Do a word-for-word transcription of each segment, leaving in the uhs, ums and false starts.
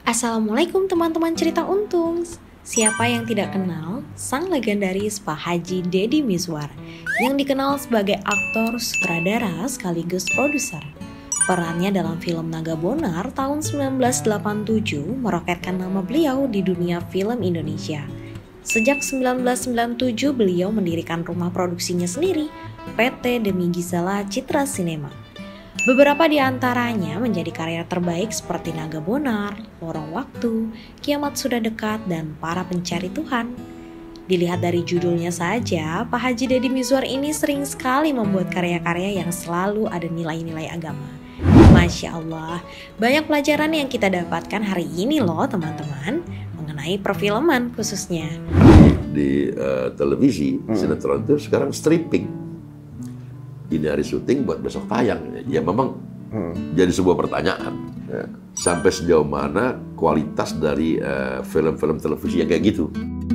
Assalamualaikum teman-teman cerita untung. Siapa yang tidak kenal sang legendaris Pak Haji Deddy Mizwar yang dikenal sebagai aktor, sutradara sekaligus produser. Perannya dalam film Naga Bonar tahun seribu sembilan ratus delapan puluh tujuh meroketkan nama beliau di dunia film Indonesia. Sejak seribu sembilan ratus sembilan puluh tujuh beliau mendirikan rumah produksinya sendiri, P T Demi Gisela Citra Cinema. Beberapa di antaranya menjadi karya terbaik seperti Naga Bonar, Lorong Waktu, Kiamat Sudah Dekat, dan Para Pencari Tuhan. Dilihat dari judulnya saja, Pak Haji Deddy Mizwar ini sering sekali membuat karya-karya yang selalu ada nilai-nilai agama. Masya Allah, banyak pelajaran yang kita dapatkan hari ini loh teman-teman, mengenai perfilman khususnya. Di uh, televisi, hmm. sinetron itu sekarang stripping. Ini hari syuting buat besok tayang. Ya memang hmm. jadi sebuah pertanyaan. Ya. Sampai sejauh mana kualitas dari uh, film-film televisi yang kayak gitu.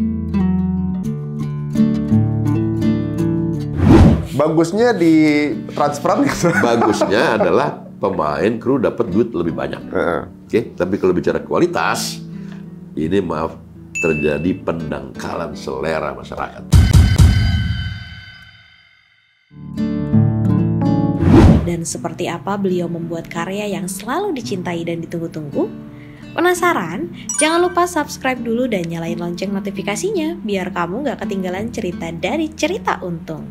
Bagusnya di transferan gitu. Bagusnya adalah pemain, kru dapat duit lebih banyak. Uh. Oke, okay? Tapi kalau bicara kualitas, ini maaf terjadi pendangkalan selera masyarakat. Dan seperti apa beliau membuat karya yang selalu dicintai dan ditunggu-tunggu? Penasaran? Jangan lupa subscribe dulu dan nyalain lonceng notifikasinya biar kamu gak ketinggalan cerita dari Cerita Untung.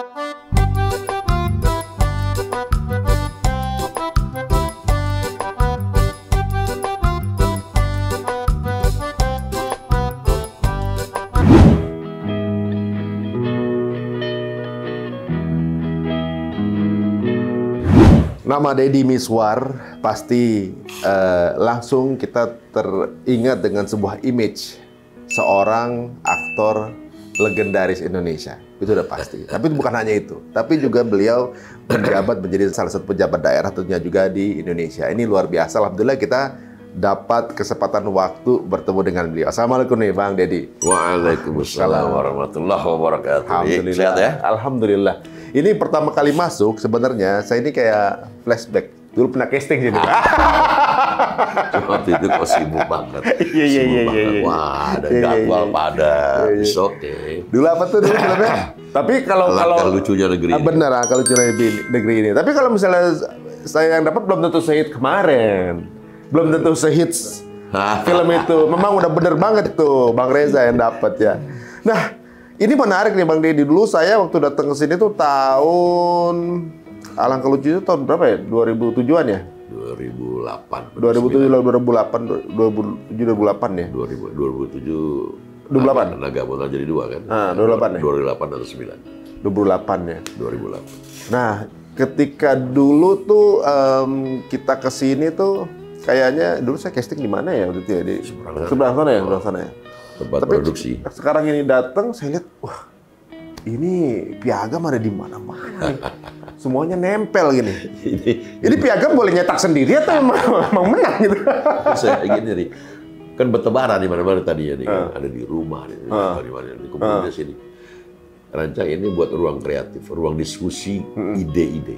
Nama Deddy Mizwar pasti uh, langsung kita teringat dengan sebuah image seorang aktor legendaris Indonesia. Itu udah pasti. Tapi bukan hanya itu. Tapi juga beliau menjabat menjadi salah satu pejabat daerah tentunya juga di Indonesia. Ini luar biasa. Alhamdulillah kita dapat kesempatan waktu bertemu dengan beliau. Assalamualaikum nih Bang Deddy. Waalaikumsalam warahmatullahi wabarakatuh. Alhamdulillah. Sehat ya? Alhamdulillah. Ini pertama kali masuk sebenarnya saya ini kayak flashback. Dulu pernah casting sini. Waktu itu kok sibuk banget. Iya iya iya iya. Wah, ada jadwal pada. It's okay. Dulu apa tuh dulu filmnya? Tapi kalau kalau lucunya negeri ini. Benar, kalau lucunya negeri ini. Tapi kalau misalnya saya yang dapat belum tentu sehit kemarin. Belum tentu sehits film itu. Memang udah bener banget tuh Bang Reza yang dapat ya. Nah, ini menarik nih Bang Deddy. Dulu saya waktu datang ke sini tuh tahun alangkah lucu itu tahun berapa ya? dua ribu tujuh-an ya? dua ribu delapan. dua ribu tujuh, dua ribu delapan, dua ribu tujuh, dua ribu delapan ya? dua ribu tujuh. dua ribu delapan. Naga Bonar jadi dua kan? Ah, dua ribu delapan ya? dua ribu delapan atau sembilan? dua ribu delapan ya? dua ribu delapan. Nah, ketika dulu tuh um, kita ke sini tuh kayaknya dulu saya casting di mana ya waktu itu ya? Di seberang sana ya, seberang sana ya. Tempat Tapi produksi. Sekarang ini datang saya lihat, wah ini piagam ada di mana-mana nih. Semuanya nempel gini. ini, ini piagam boleh nyetak sendiri atau emang, emang menang gitu? Saya gini nih, kan bertebaran di mana-mana tadi ya nih, uh. ada di rumah, di uh. mana-mana, di kumpul di sini. Rancang ini buat ruang kreatif, ruang diskusi ide-ide.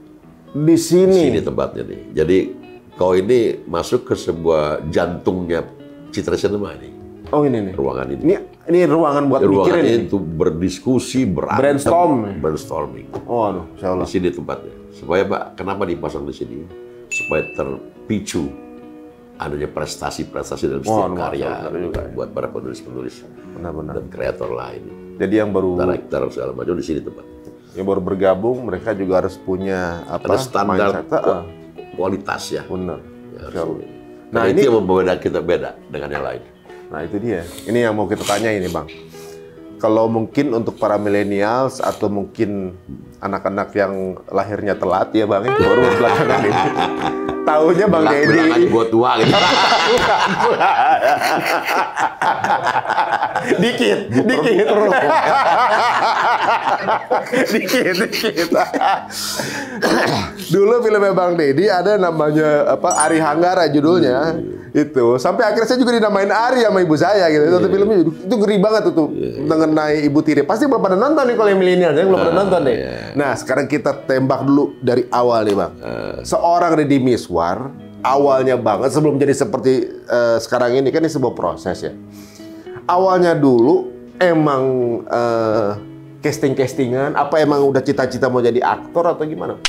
Di sini. Sini tempatnya nih. Jadi kau ini masuk ke sebuah jantungnya Citra Cinema nih. Oh ini nih. Ruangan ini. Ini, ini ruangan buat ruangan mikirin itu nih. Berdiskusi, berantem, brainstorm. brainstorming. Oh aduh, insyaallah. Di sini tempatnya. Supaya Pak, kenapa dipasang di sini? Supaya terpicu adanya prestasi-prestasi dalam setiap oh, karya juga. Buat para penulis-penulis dan kreator lain. Jadi yang baru director segala macam di sini tempat. Yang baru bergabung mereka juga harus punya apa? Ada standar mindset, kualitas ya. Benar. Ya, nah ini yang membedakan kita beda dengan yang lain. Nah itu dia. Ini yang mau kita tanya ini Bang. Kalau mungkin untuk para millennials atau mungkin anak-anak yang lahirnya telat ya Bang, itu baru belakangan ini. Tahunya Bang Deddy. Belakangan buat tua gitu. dikit, dikit. dikit, dikit. Dulu filmnya Bang Deddy ada namanya apa Ari Hanggara judulnya. Itu sampai akhirnya saya juga dinamain Ari sama ibu saya gitu. Satu yeah. filmnya itu ngeri banget tuh, tuh yeah. mengenai ibu tiri. Pasti belum pada nonton nih kalau yang milenial, saya belum pada nonton nih. Yeah. Nah sekarang kita tembak dulu dari awal nih Bang. Uh. Seorang Deddy Mizwar awalnya banget sebelum jadi seperti uh, sekarang ini kan ini sebuah proses ya. Awalnya dulu emang uh, casting-castingan, apa emang udah cita-cita mau jadi aktor atau gimana?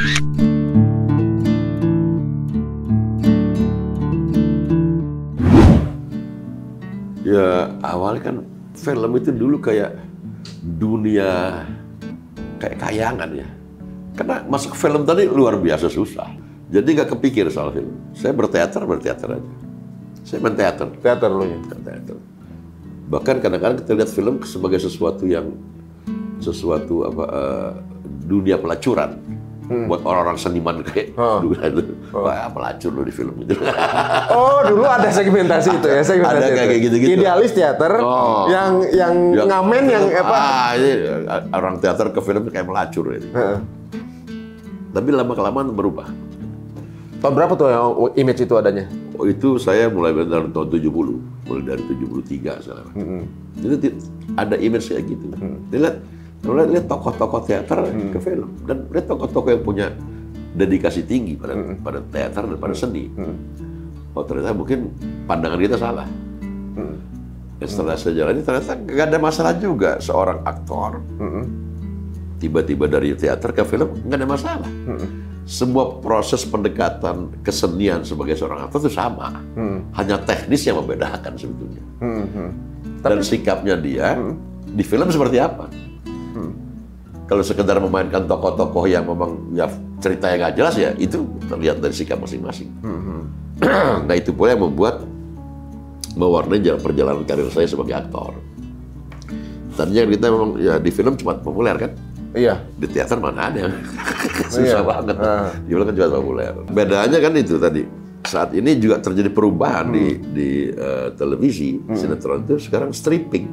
Ya awalnya kan film itu dulu kayak dunia kayak kayangan ya. Karena masuk film tadi luar biasa susah. Jadi nggak kepikir soal film. Saya berteater, berteater aja. Saya main teater. Teater lu ya? Teater. Bahkan kadang-kadang kita lihat film sebagai sesuatu yang sesuatu apa uh, dunia pelacuran. Hmm. Buat orang-orang seniman kayak oh. dulu itu. Oh. Wah, pelacur lo di film itu. Oh, dulu ada segmentasi itu ya, segmentasi. Ada kayak gitu-gitu. Idealis teater, oh. yang yang ya, ngamen yang apa? Ah, ini, orang teater ke film kayak pelacur ini. Uh. Tapi lama-kelamaan berubah. Tahun berapa tuh yang image itu adanya? Oh, itu saya mulai dari tahun tujuh puluh, mulai dari tujuh puluh tiga sekarang. Mm-hmm. Jadi ada image kayak gitu. Mm. Lihat, lihat, lihat tokoh-tokoh teater mm. ke film, dan lihat tokoh-tokoh yang punya dedikasi tinggi pada mm. pada teater dan pada seni. Mm. Oh, ternyata mungkin pandangan kita salah. Mm. Dan setelah saya jalani ternyata nggak ada masalah juga seorang aktor mm. tiba-tiba dari teater ke film, nggak ada masalah. Mm. Semua proses pendekatan kesenian sebagai seorang aktor itu sama, hmm. hanya teknis yang membedakan sebetulnya. Hmm, hmm. Dan Tapi, sikapnya dia hmm. di film seperti apa? Hmm. Kalau sekedar memainkan tokoh-tokoh yang memang ya ceritanya nggak jelas ya itu terlihat dari sikap masing-masing. Hmm. Nah itu pula yang membuat mewarnai jalan perjalanan karir saya sebagai aktor. Tadinya kita memang ya di film cuma populer kan? Iya. Di teater mana ada yang susah iya. banget. Uh. Di film kan juga populer. Bedanya kan itu tadi. Saat ini juga terjadi perubahan hmm. di di uh, televisi, hmm. sinetron itu sekarang stripping.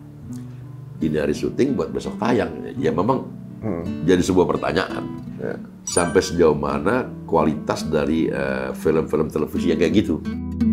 Ini hari syuting buat besok tayang. Ya memang hmm. jadi sebuah pertanyaan. Ya. Sampai sejauh mana kualitas dari uh, film-film televisi yang kayak gitu.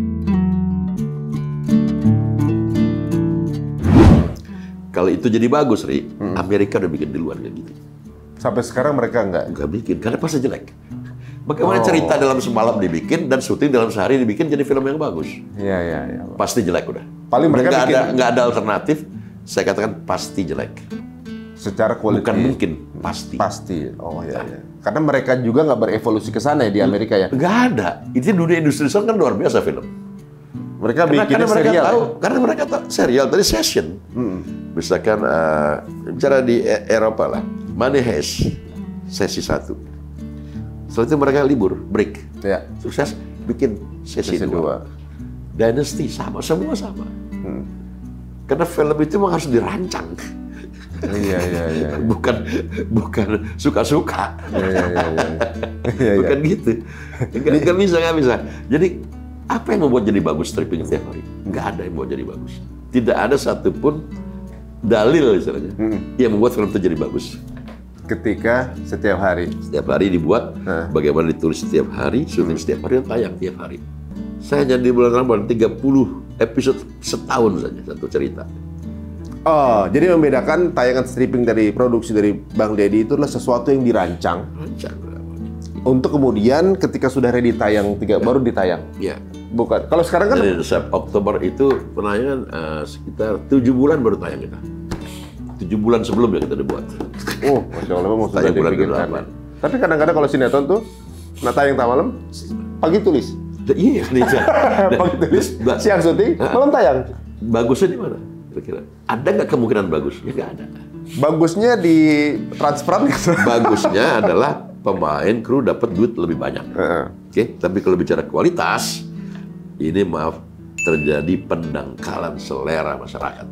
Kalau itu jadi bagus, Ri, hmm. Amerika udah bikin duluan kayak gitu. Sampai sekarang mereka nggak? Nggak bikin, karena pasti jelek. Bagaimana oh. cerita dalam semalam dibikin dan syuting dalam sehari dibikin jadi film yang bagus? Iya, iya, iya. Pasti jelek udah. Paling mereka nggak bikin... ada nggak ada alternatif. Saya katakan pasti jelek. Secara kualitas. Bukan mungkin, pasti. Pasti. Oh iya, iya. Karena mereka juga nggak berevolusi ke sana ya di Amerika ya? Nggak ada. Itu dunia industri kan luar biasa film. Mereka karena, bikin karena mereka serial. Tahu, Ya? Karena mereka tahu serial tadi session. Hmm. Misalkan uh, bicara di Eropa lah, Money Heist sesi satu. Setelah itu mereka libur, break. Ya. Sukses bikin sesi, sesi dua. dua. Dynasty sama, semua sama. Hmm. Karena film itu memang harus dirancang. Iya, iya, iya. Bukan bukan suka-suka. Iya, iya, iya. iya. Bukan gitu. Nggak, nggak bisa, nggak bisa. Jadi apa yang membuat jadi bagus stripping tiap hari? Nggak ada yang membuat jadi bagus. Tidak ada satupun dalil misalnya hmm. yang membuat film itu jadi bagus. Ketika setiap hari, setiap hari dibuat, nah. bagaimana ditulis setiap hari, syuting setiap hari, dan tayang tiap hari. Saya jadi bulan Ramadan tiga puluh episode setahun saja satu cerita. Oh, jadi membedakan tayangan stripping dari produksi dari Bang Deddy itu adalah sesuatu yang dirancang. Rancang. Untuk kemudian ketika sudah ready tayang tiga ya. baru ditayang. Iya. Bukan. Kalau sekarang kan dari Oktober itu penayangan uh, sekitar tujuh bulan baru tayang kita. Tujuh bulan sebelumnya kita dibuat. Oh, masya Allah, mau sudah dipikirkan. Tapi kadang-kadang kalau sinetron tuh, nah tayang tak malam, pagi tulis. Iya, pagi tulis, siang syuting, malam tayang. Bagusnya di mana? Kira-kira ada nggak kemungkinan bagus? Ya nggak ada. Bagusnya di transferan gitu. Bagusnya adalah pemain, kru dapat duit lebih banyak. Uh-huh. Oke, okay? Tapi kalau bicara kualitas, ini maaf terjadi pendangkalan selera masyarakat.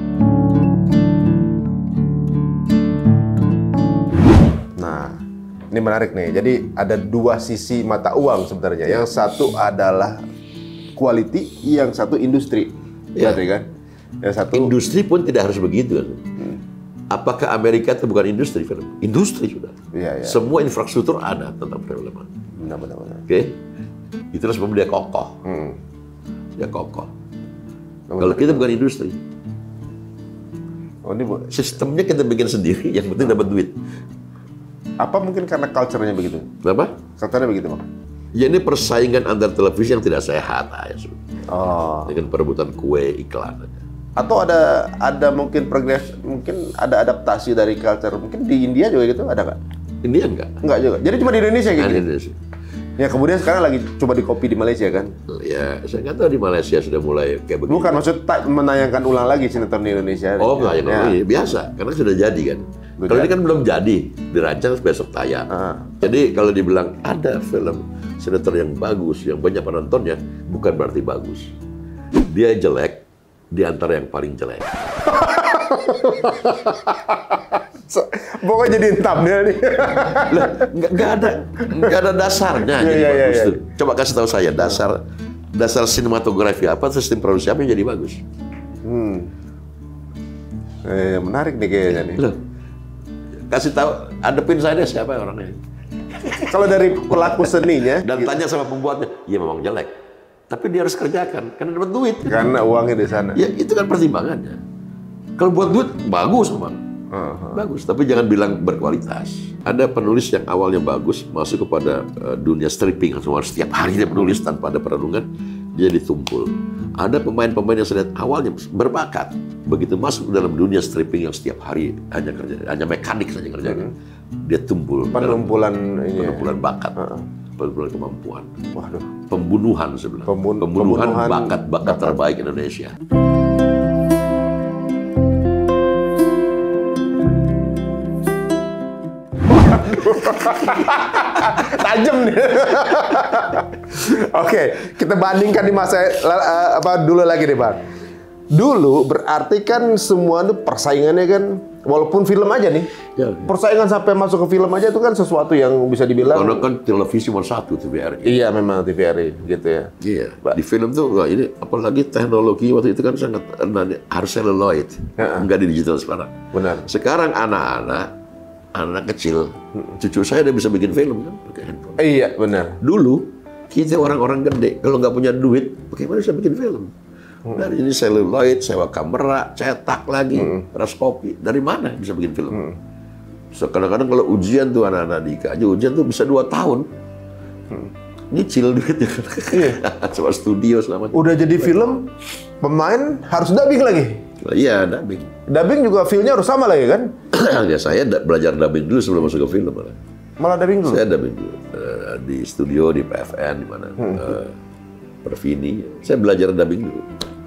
Nah, ini menarik nih. Jadi ada dua sisi mata uang sebenarnya. Yang satu adalah quality, yang satu industri. Ya. Berarti kan? Yang satu industri pun tidak harus begitu. Hmm. Apakah Amerika itu bukan industri film? Industri sudah. Ya, ya. Semua infrastruktur ada tentang perfilman. Benar-benar. Oke. Okay? Itulah sebab dia kokoh. Hmm. Dia kokoh. Kalau kita bukan industri. Oh, ini bu- sistemnya kita bikin sendiri, yang penting dapat duit. Apa mungkin karena culture-nya begitu? Kenapa? Culture-nya begitu, Bang? Ya ini persaingan antar televisi yang tidak sehat aja. Oh. Dengan perebutan kue iklan. Atau ada ada mungkin progres, mungkin ada adaptasi dari culture. Mungkin di India juga gitu ada nggak? India enggak. Enggak juga. Jadi cuma di Indonesia gitu. Di Indonesia. Ya kemudian sekarang lagi coba dikopi di Malaysia kan? Ya, saya nggak tahu di Malaysia sudah mulai kayak begitu. Bukan maksud tak menayangkan ulang lagi sinetron di Indonesia. Oh, menayangkan ya. ulang, biasa, karena sudah jadi kan. Kalau ini kan belum jadi, dirancang besok tayang. Ah. Jadi kalau dibilang ada film sinetron yang bagus, yang banyak penontonnya, bukan berarti bagus. Dia jelek di antara yang paling jelek. So, pokoknya jadi thumbnail nih. Lah, nggak nggak ada nggak ada dasarnya Iya, jadi iya, bagus iya. tuh. Coba kasih tahu saya dasar dasar sinematografi apa, sistem produksi apa yang jadi bagus. Hmm. Eh, menarik nih kayaknya nih. Loh, kasih tahu, adepin saya deh siapa orangnya. Kalau dari pelaku seninya Dan tanya sama pembuatnya, ya memang jelek. Tapi dia harus kerjakan, karena dapat duit. karena uangnya di sana. Ya itu kan pertimbangannya. Kalau buat duit, bagus memang. Uh-huh. Bagus, tapi jangan bilang berkualitas. Ada penulis yang awalnya bagus, masuk kepada uh, dunia stripping. Semua setiap hari dia menulis tanpa ada perenungan, dia ditumpul. Ada pemain-pemain yang saya lihat awalnya berbakat. Begitu masuk ke dalam dunia stripping yang setiap hari hanya kerja, hanya mekanik saja kerjanya. Uh-huh. Dia tumpul. Penumpulan ini. Penumpulan bakat. Uh-huh. Penumpulan kemampuan. Waduh. Pembunuhan sebenarnya. Pembun- pembunuhan pembunuhan bakat-bakat terbaik Indonesia. Tajam nih. Oke, kita bandingkan di masa uh, apa dulu lagi nih, Bang. Dulu berarti kan semua itu persaingannya kan, walaupun film aja nih, Ya. persaingan sampai masuk ke film aja itu kan sesuatu yang bisa dibilang. Karena kan televisi nomor satu T V R I. Iya, memang T V R I gitu ya. Iya. Di film tuh wah, ini apalagi teknologi waktu itu kan sangat harus celluloid, enggak di digital sekarang. Benar. Sekarang anak-anak, anak kecil, cucu saya udah bisa bikin film kan pakai handphone. Iya, benar. Dulu kita orang-orang gede kalau nggak punya duit, bagaimana bisa bikin film? Dari ini celluloid, sewa kamera, cetak lagi, peras kopi. Dari mana bisa bikin film? So, kadang-kadang kalau ujian tuh anak-anak di I K J, ujian tuh bisa dua tahun. Nyicil duitnya. Coba studio selama. Udah jadi film, pemain harus dubbing lagi. Iya, dubbing. Dubbing juga feel-nya harus sama lagi kan? Ya saya da- belajar dubbing dulu sebelum masuk ke film. Malah. Malah dubbing dulu. Saya dubbing dulu. Uh, di studio, di P F N, di mana. Uh, Perfini. Saya belajar dubbing dulu.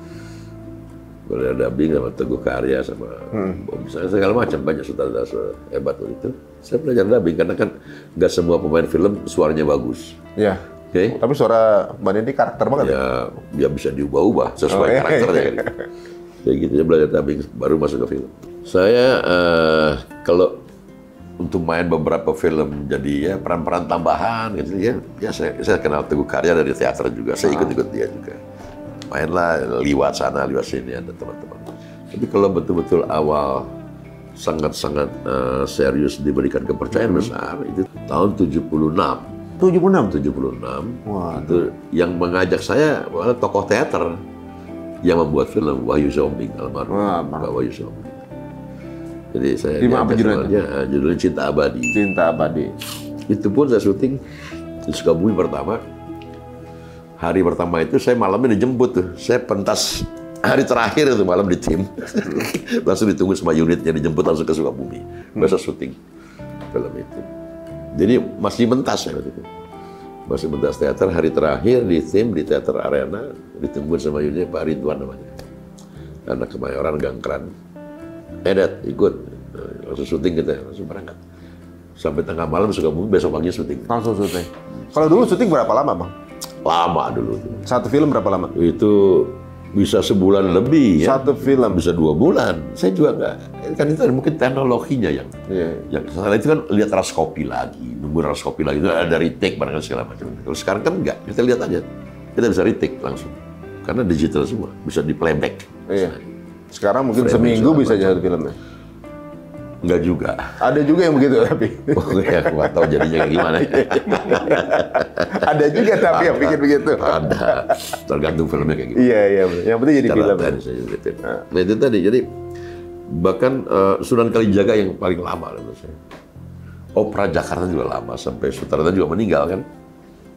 Belajar dubbing sama Teguh Karya, sama Bom, misalnya segala macam. Banyak sutradara hebat waktu itu. Saya belajar dubbing karena kan nggak semua pemain film suaranya bagus. Iya. Oke? Tapi suara Mbak Nindi karakter banget ya? Ya, dia bisa diubah-ubah sesuai Oh, iya. karakternya. Kan. Kayak gitu, saya belajar dubbing baru masuk ke film. Saya eh, kalau untuk main beberapa film jadi ya peran-peran tambahan gitu ya, ya saya, saya kenal Teguh Karya dari teater juga, saya ikut-ikut dia juga. Mainlah liwat sana, liwat sini ada teman-teman. Tapi kalau betul-betul awal sangat-sangat eh, serius diberikan kepercayaan besar itu tahun tujuh puluh enam. tujuh puluh enam? tujuh puluh enam. Wah. Itu yang mengajak saya adalah tokoh teater yang membuat film Wahyu Zombing, almarhum Wah, Pak Wahyu Zombing. Jadi saya Di mana diajak judulnya? sama dia, judulnya Cinta Abadi. Cinta Abadi. Itu pun saya syuting di Sukabumi pertama. Hari pertama itu saya malamnya dijemput tuh. Saya pentas hari terakhir itu malam di tim. Langsung ditunggu sama unitnya, dijemput langsung ke Sukabumi. Besok syuting film itu. Jadi masih mentas ya waktu itu. Masih mentas teater, hari terakhir di tim, di Teater Arena, ditunggu sama unitnya Pak Ridwan namanya. Anak Kemayoran Gangkran. Edat, ikut. Langsung syuting kita, langsung berangkat. Sampai tengah malam Sukabumi, besok pagi syuting. Langsung syuting. Kalau dulu syuting berapa lama, Bang? Lama dulu tuh. Satu film berapa lama? Itu bisa sebulan lebih ya. Satu film. Bisa dua bulan. Saya juga nggak, kan itu mungkin teknologinya yang, Iya. yang setelah itu kan lihat raskopi lagi, nunggu raskopi lagi, itu ada retake barangkali segala macam. Kalau sekarang kan enggak, kita lihat aja, kita bisa retake langsung, karena digital semua, bisa di playback. Iya. Sekarang mungkin Framing seminggu segala bisa macam. jadi filmnya. Enggak juga. Ada juga yang begitu tapi. Oh ya, aku nggak tahu jadinya kayak gimana. Ada juga tapi yang bikin begitu. Ada, tergantung filmnya kayak gitu. Iya, iya. Yang penting jadi film. Catatan saya gitu. Nah itu tadi, jadi bahkan uh, Sunan Kalijaga yang paling lama menurut saya. Opera Jakarta juga lama, sampai sutradara juga meninggal kan.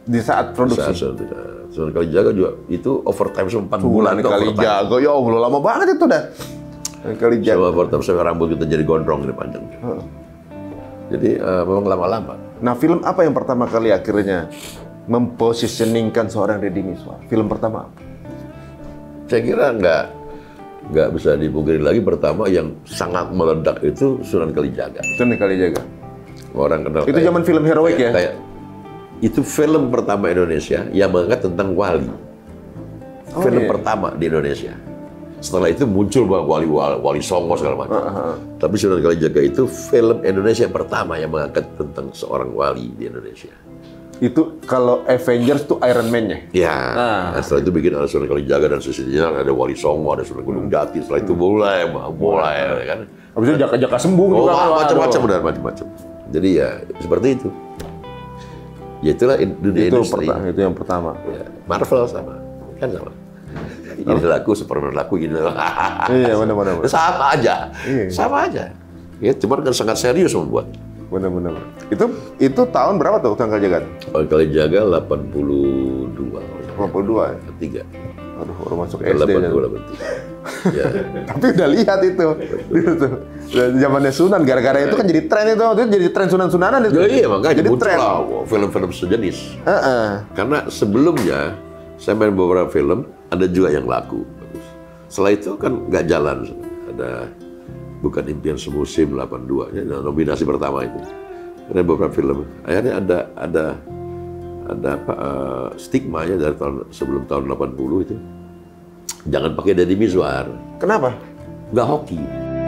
Di saat produksi. Saat, saat, Sunan Kalijaga juga itu overtime empat bulan. Sunan Kalijaga, ya Allah lama banget itu dah. Kalijaga. Sama overtime sampai rambut kita jadi gondrong ini panjang. Hmm. Jadi uh, memang lama-lama. Nah, film apa yang pertama kali akhirnya mempositioningkan seorang Deddy Mizwar? Film pertama apa? Saya kira nggak nggak bisa dipungkiri lagi, pertama yang sangat meledak itu Sunan Kalijaga. Sunan Kalijaga. Orang kenal. Itu zaman film heroik ya? Kayak, itu film pertama Indonesia yang mengangkat tentang wali. Oh, film iya. pertama di Indonesia. Setelah itu muncul bang wali wali, wali Songo segala macam. Uh, uh, uh. Tapi Sunan Kalijaga itu film Indonesia yang pertama yang mengangkat tentang seorang wali di Indonesia. Itu kalau Avengers tuh Iron Man-nya? Ya. Nah. Setelah itu bikin ada Sunan Kalijaga dan sisinya ada Wali Songo, ada Sunan Gunung Jati. Setelah itu mulai, mulai kan. Habis itu Jaka-Jaka Sembung oh, juga. Macam-macam dan macam-macam. Jadi ya seperti itu. Ya itulah dunia itu industri. Pertama, itu yang pertama. Ya, Marvel sama, kan sama. Ini laku, Superman laku, ini laku. Iya, benar-benar. Sama aja, iya. sama aja. Ya, cuma kan sangat serius membuat. Benar-benar. Itu itu tahun berapa tuh Sunan Kalijaga? Sunan Kalijaga delapan puluh dua. delapan puluh dua ya? Tiga. Aduh, baru masuk S D. delapan puluh dua, delapan puluh tiga. Ya. Tapi udah lihat itu. Itu zamannya Sunan, gara-gara itu kan jadi tren itu. Itu jadi tren Sunan-Sunanan itu. Ya, iya, makanya jadi muncul tren. lah film-film sejenis. Uh -uh. Karena sebelumnya saya main beberapa film, ada juga yang laku. Setelah itu kan nggak jalan. Ada Bukan Impian Semusim delapan puluh dua, ya, nominasi pertama itu. Ada beberapa film. Akhirnya ada ada ada apa uh, stigmanya dari tahun sebelum tahun delapan puluh itu. Jangan pakai Deddy Mizwar. Kenapa? Nggak hoki.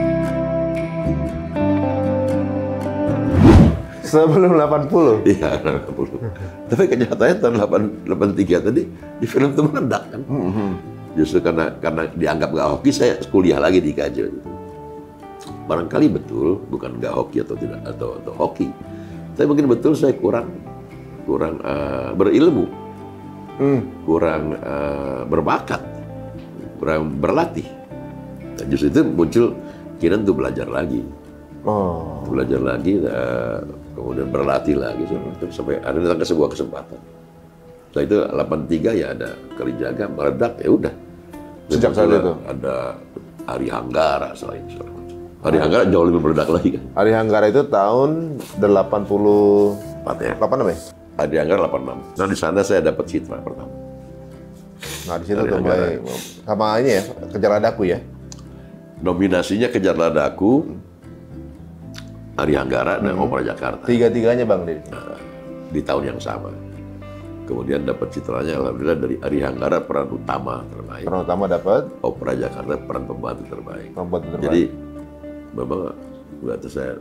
Sebelum delapan puluh? Iya, delapan puluh. Tapi kenyataannya tahun delapan puluh tiga tadi di film itu meledak kan. Mm-hmm. Justru karena karena dianggap nggak hoki, saya kuliah lagi di I K J. Barangkali betul, bukan nggak hoki atau tidak atau atau hoki. Tapi mungkin betul saya kurang kurang uh, berilmu, mm. kurang uh, berbakat, kurang berlatih. Dan justru itu muncul keinginan untuk belajar lagi. Oh. Belajar lagi, uh, kemudian berlatih lagi sampai ada datang ke sebuah kesempatan. Setelah itu delapan puluh tiga ya ada Kalijaga meledak, ya udah. Sejak saat itu ada Ari Hanggara selain itu. Ari Hanggara jauh lebih meledak lagi kan. Ari Hanggara itu tahun delapan puluh empat ya. delapan apa ya? Ari Hanggara delapan puluh enam. Nah di sana saya dapat citra pertama. Nah di situ tuh mulai sama ini ya, Kejar Ladaku ya. Nominasinya Kejar Ladaku, Ari Hanggara dan hmm. Opera Jakarta. Tiga-tiganya Bang Deddy. Nah, di tahun yang sama. Kemudian dapat citranya alhamdulillah dari Ari Hanggara peran utama terbaik. Peran utama dapat. Opera Jakarta peran pembantu terbaik. Pembantu terbaik. Jadi memang nggak saya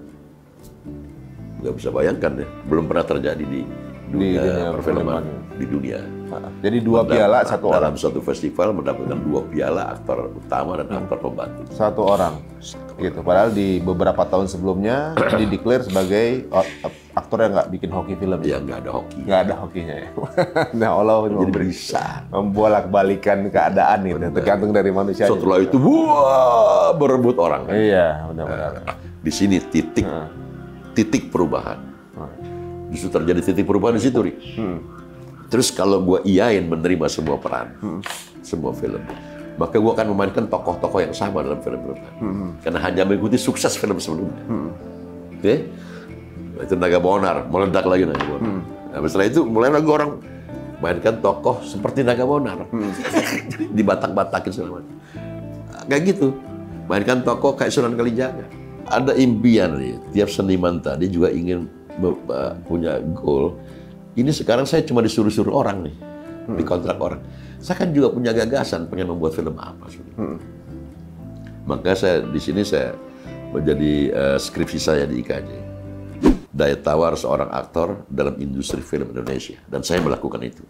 nggak bisa bayangkan ya, belum pernah terjadi di dunia, di dunia perfilman di dunia. Jadi dua Mendap piala satu dalam orang. Dalam satu festival mendapatkan dua piala aktor utama dan aktor pembantu. Satu orang. Gitu. Padahal di beberapa tahun sebelumnya dideklar sebagai aktor yang nggak bikin hoki film. Ya nggak ada hoki. Nggak ada hokinya ya. Nah Allah jadi bisa membolak-balikan keadaan itu, tergantung dari manusia. Setelah itu wah berebut orang. Kan? Iya benar-benar. Nah, di sini titik hmm. titik perubahan. Hmm. Justru terjadi titik perubahan di situ, Ri. Hmm. Terus kalau gua iyain menerima semua peran, hmm. semua film, maka gua akan memainkan tokoh-tokoh yang sama dalam film-film. Hmm. Karena hanya mengikuti sukses film sebelumnya. Hmm. Oke? Okay? Itu Naga Bonar, meledak lagi Naga Bonar. Hmm. Nah, setelah itu mulai lagi orang mainkan tokoh seperti Naga Bonar. Hmm. Dibatak-batakin segala macam. Kayak gitu. Mainkan tokoh kayak Sunan Kalijaga. Ada impian nih, tiap seniman tadi juga ingin uh, punya goal. Ini sekarang saya cuma disuruh-suruh orang nih, hmm. dikontrak orang. Saya kan juga punya gagasan pengen membuat film apa. Hmm. Maka saya di sini saya menjadi uh, skripsi saya di I K J. Daya tawar seorang aktor dalam industri film Indonesia. Dan saya melakukan itu.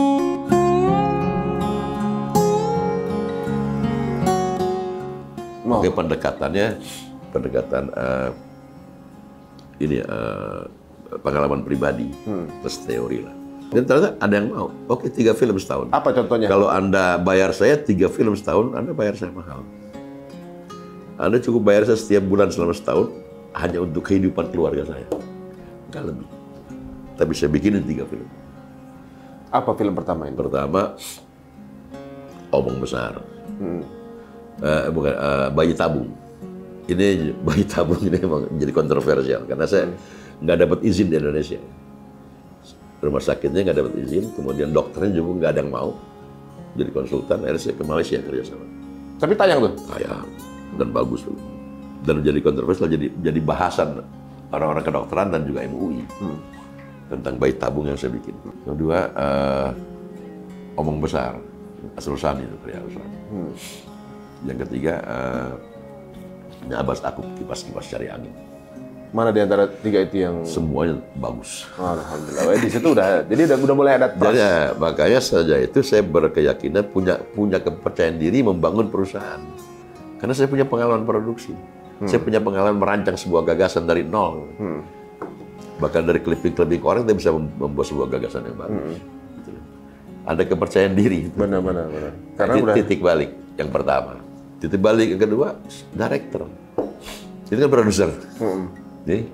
Oh. Oke, pendekatannya, pendekatan uh, ini uh, pengalaman pribadi, hmm. plus teori lah. Dan ternyata ada yang mau. Oke, tiga film setahun. Apa contohnya? Kalau Anda bayar saya tiga film setahun, Anda bayar saya mahal. Anda cukup bayar saya setiap bulan selama setahun hanya untuk kehidupan keluarga saya. Nggak lebih. Tapi saya bikinin tiga film. Apa film pertama ini? Pertama, Omong Besar. Hmm. Uh, bukan, uh, Bayi Tabung. Ini Bayi Tabung ini memang jadi kontroversial karena saya nggak dapat izin di Indonesia. Rumah sakitnya nggak dapat izin, kemudian dokternya juga nggak ada yang mau jadi konsultan. Akhirnya saya ke Malaysia kerjasama. Tapi tayang tuh? Tayang dan bagus tuh. Dan jadi kontroversial, jadi jadi bahasan orang-orang kedokteran dan juga M U I hmm. tentang bayi tabung yang saya bikin. Kedua, uh, Omong Besar, Asrul Sani itu karya Asrul Sani. Hmm. Yang ketiga, uh, Abbas Aku, Kipas-Kipas Cari Angin. Mana di antara tiga itu yang semuanya bagus? Alhamdulillah. Di situ udah, jadi udah, udah mulai ada trust. Jadi, ya, makanya saja itu saya berkeyakinan punya punya kepercayaan diri membangun perusahaan. Karena saya punya pengalaman produksi, hmm. saya punya pengalaman merancang sebuah gagasan dari nol. Hmm. Bahkan dari clipping-clipping orang kita bisa membuat sebuah gagasan yang bagus. Hmm. Gitu. Ada kepercayaan diri. Benar-benar. Karena titik, udah titik balik yang pertama, titik balik yang kedua, director. Itu kan produser. Hmm. Jadi,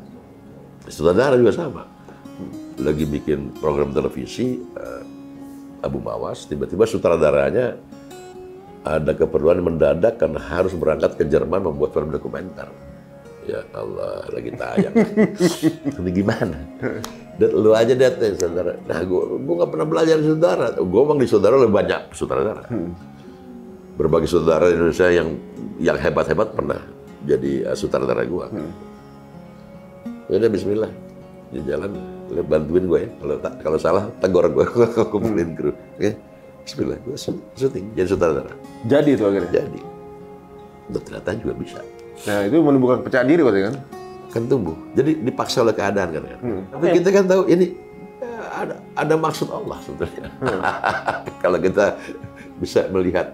sutradara juga sama. Lagi bikin program televisi, uh, Abu Mawas, tiba-tiba sutradaranya ada keperluan mendadak karena harus berangkat ke Jerman membuat film dokumenter. Ya Allah, lagi tayang. Ini gimana? Dan lu aja deh, saudara. Nah, gua, gua nggak pernah belajar di saudara. Gua emang di saudara lebih banyak sutradara. Berbagai saudara di Indonesia yang yang hebat-hebat pernah jadi uh, sutradara gua. Hmm. Ya udah Bismillah, di jalan, lu bantuin gue ya. Kalau kalau salah tegur gue, aku kumpulin kru. Oke, Bismillah, gue syuting jadi sutradara. Jadi itu akhirnya. Jadi, dan ternyata juga bisa. Nah itu menimbulkan kepercayaan diri berarti kan? Kan tumbuh. Jadi dipaksa oleh keadaan kan. Hmm. Tapi okay. kita kan tahu ini ya, ada ada maksud Allah sebetulnya. Hmm. Kalau kita bisa melihat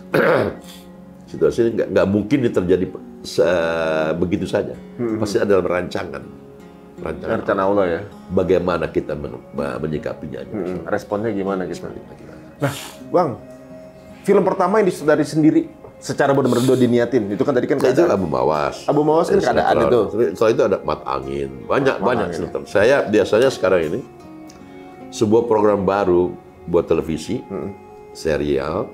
situasi ini nggak nggak mungkin ini terjadi se begitu saja. Hmm. Pasti ada dalam rancangan. Rancangan Rencana Allah ya. Bagaimana kita men menyikapinya? Hmm. Responnya gimana kita? Nah, Bang, film pertama yang disutradari sendiri secara benar-benar diniatin itu kan tadi kan itu Abu Mawas. Abu Mawas kan keadaan itu. Soal itu ada Mat Angin, banyak Mat banyak. Angin, ya. Saya biasanya sekarang ini sebuah program baru buat televisi, hmm. serial,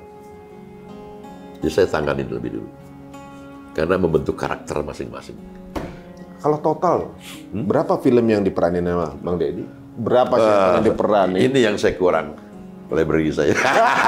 jadi saya tanganin lebih dulu karena membentuk karakter masing-masing. Kalau total, hmm? berapa film yang diperanin sama Bang Deddy? Berapa sih uh, yang diperanin? Ini yang saya kurang library saya.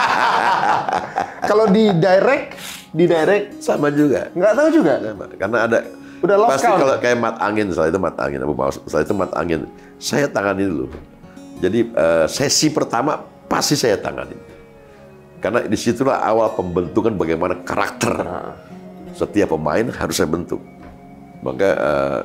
Kalau di direct, di direct sama juga. Nggak tahu juga. Sama. Karena ada. Udah lost pasti count. Kalau kayak Mat Angin, setelah itu Mat Angin, Abu Mawas, setelah itu Mat Angin, saya tangani dulu. Jadi uh, sesi pertama pasti saya tangani. Karena disitulah awal pembentukan bagaimana karakter. Nah. Setiap pemain harus saya bentuk. Maka uh,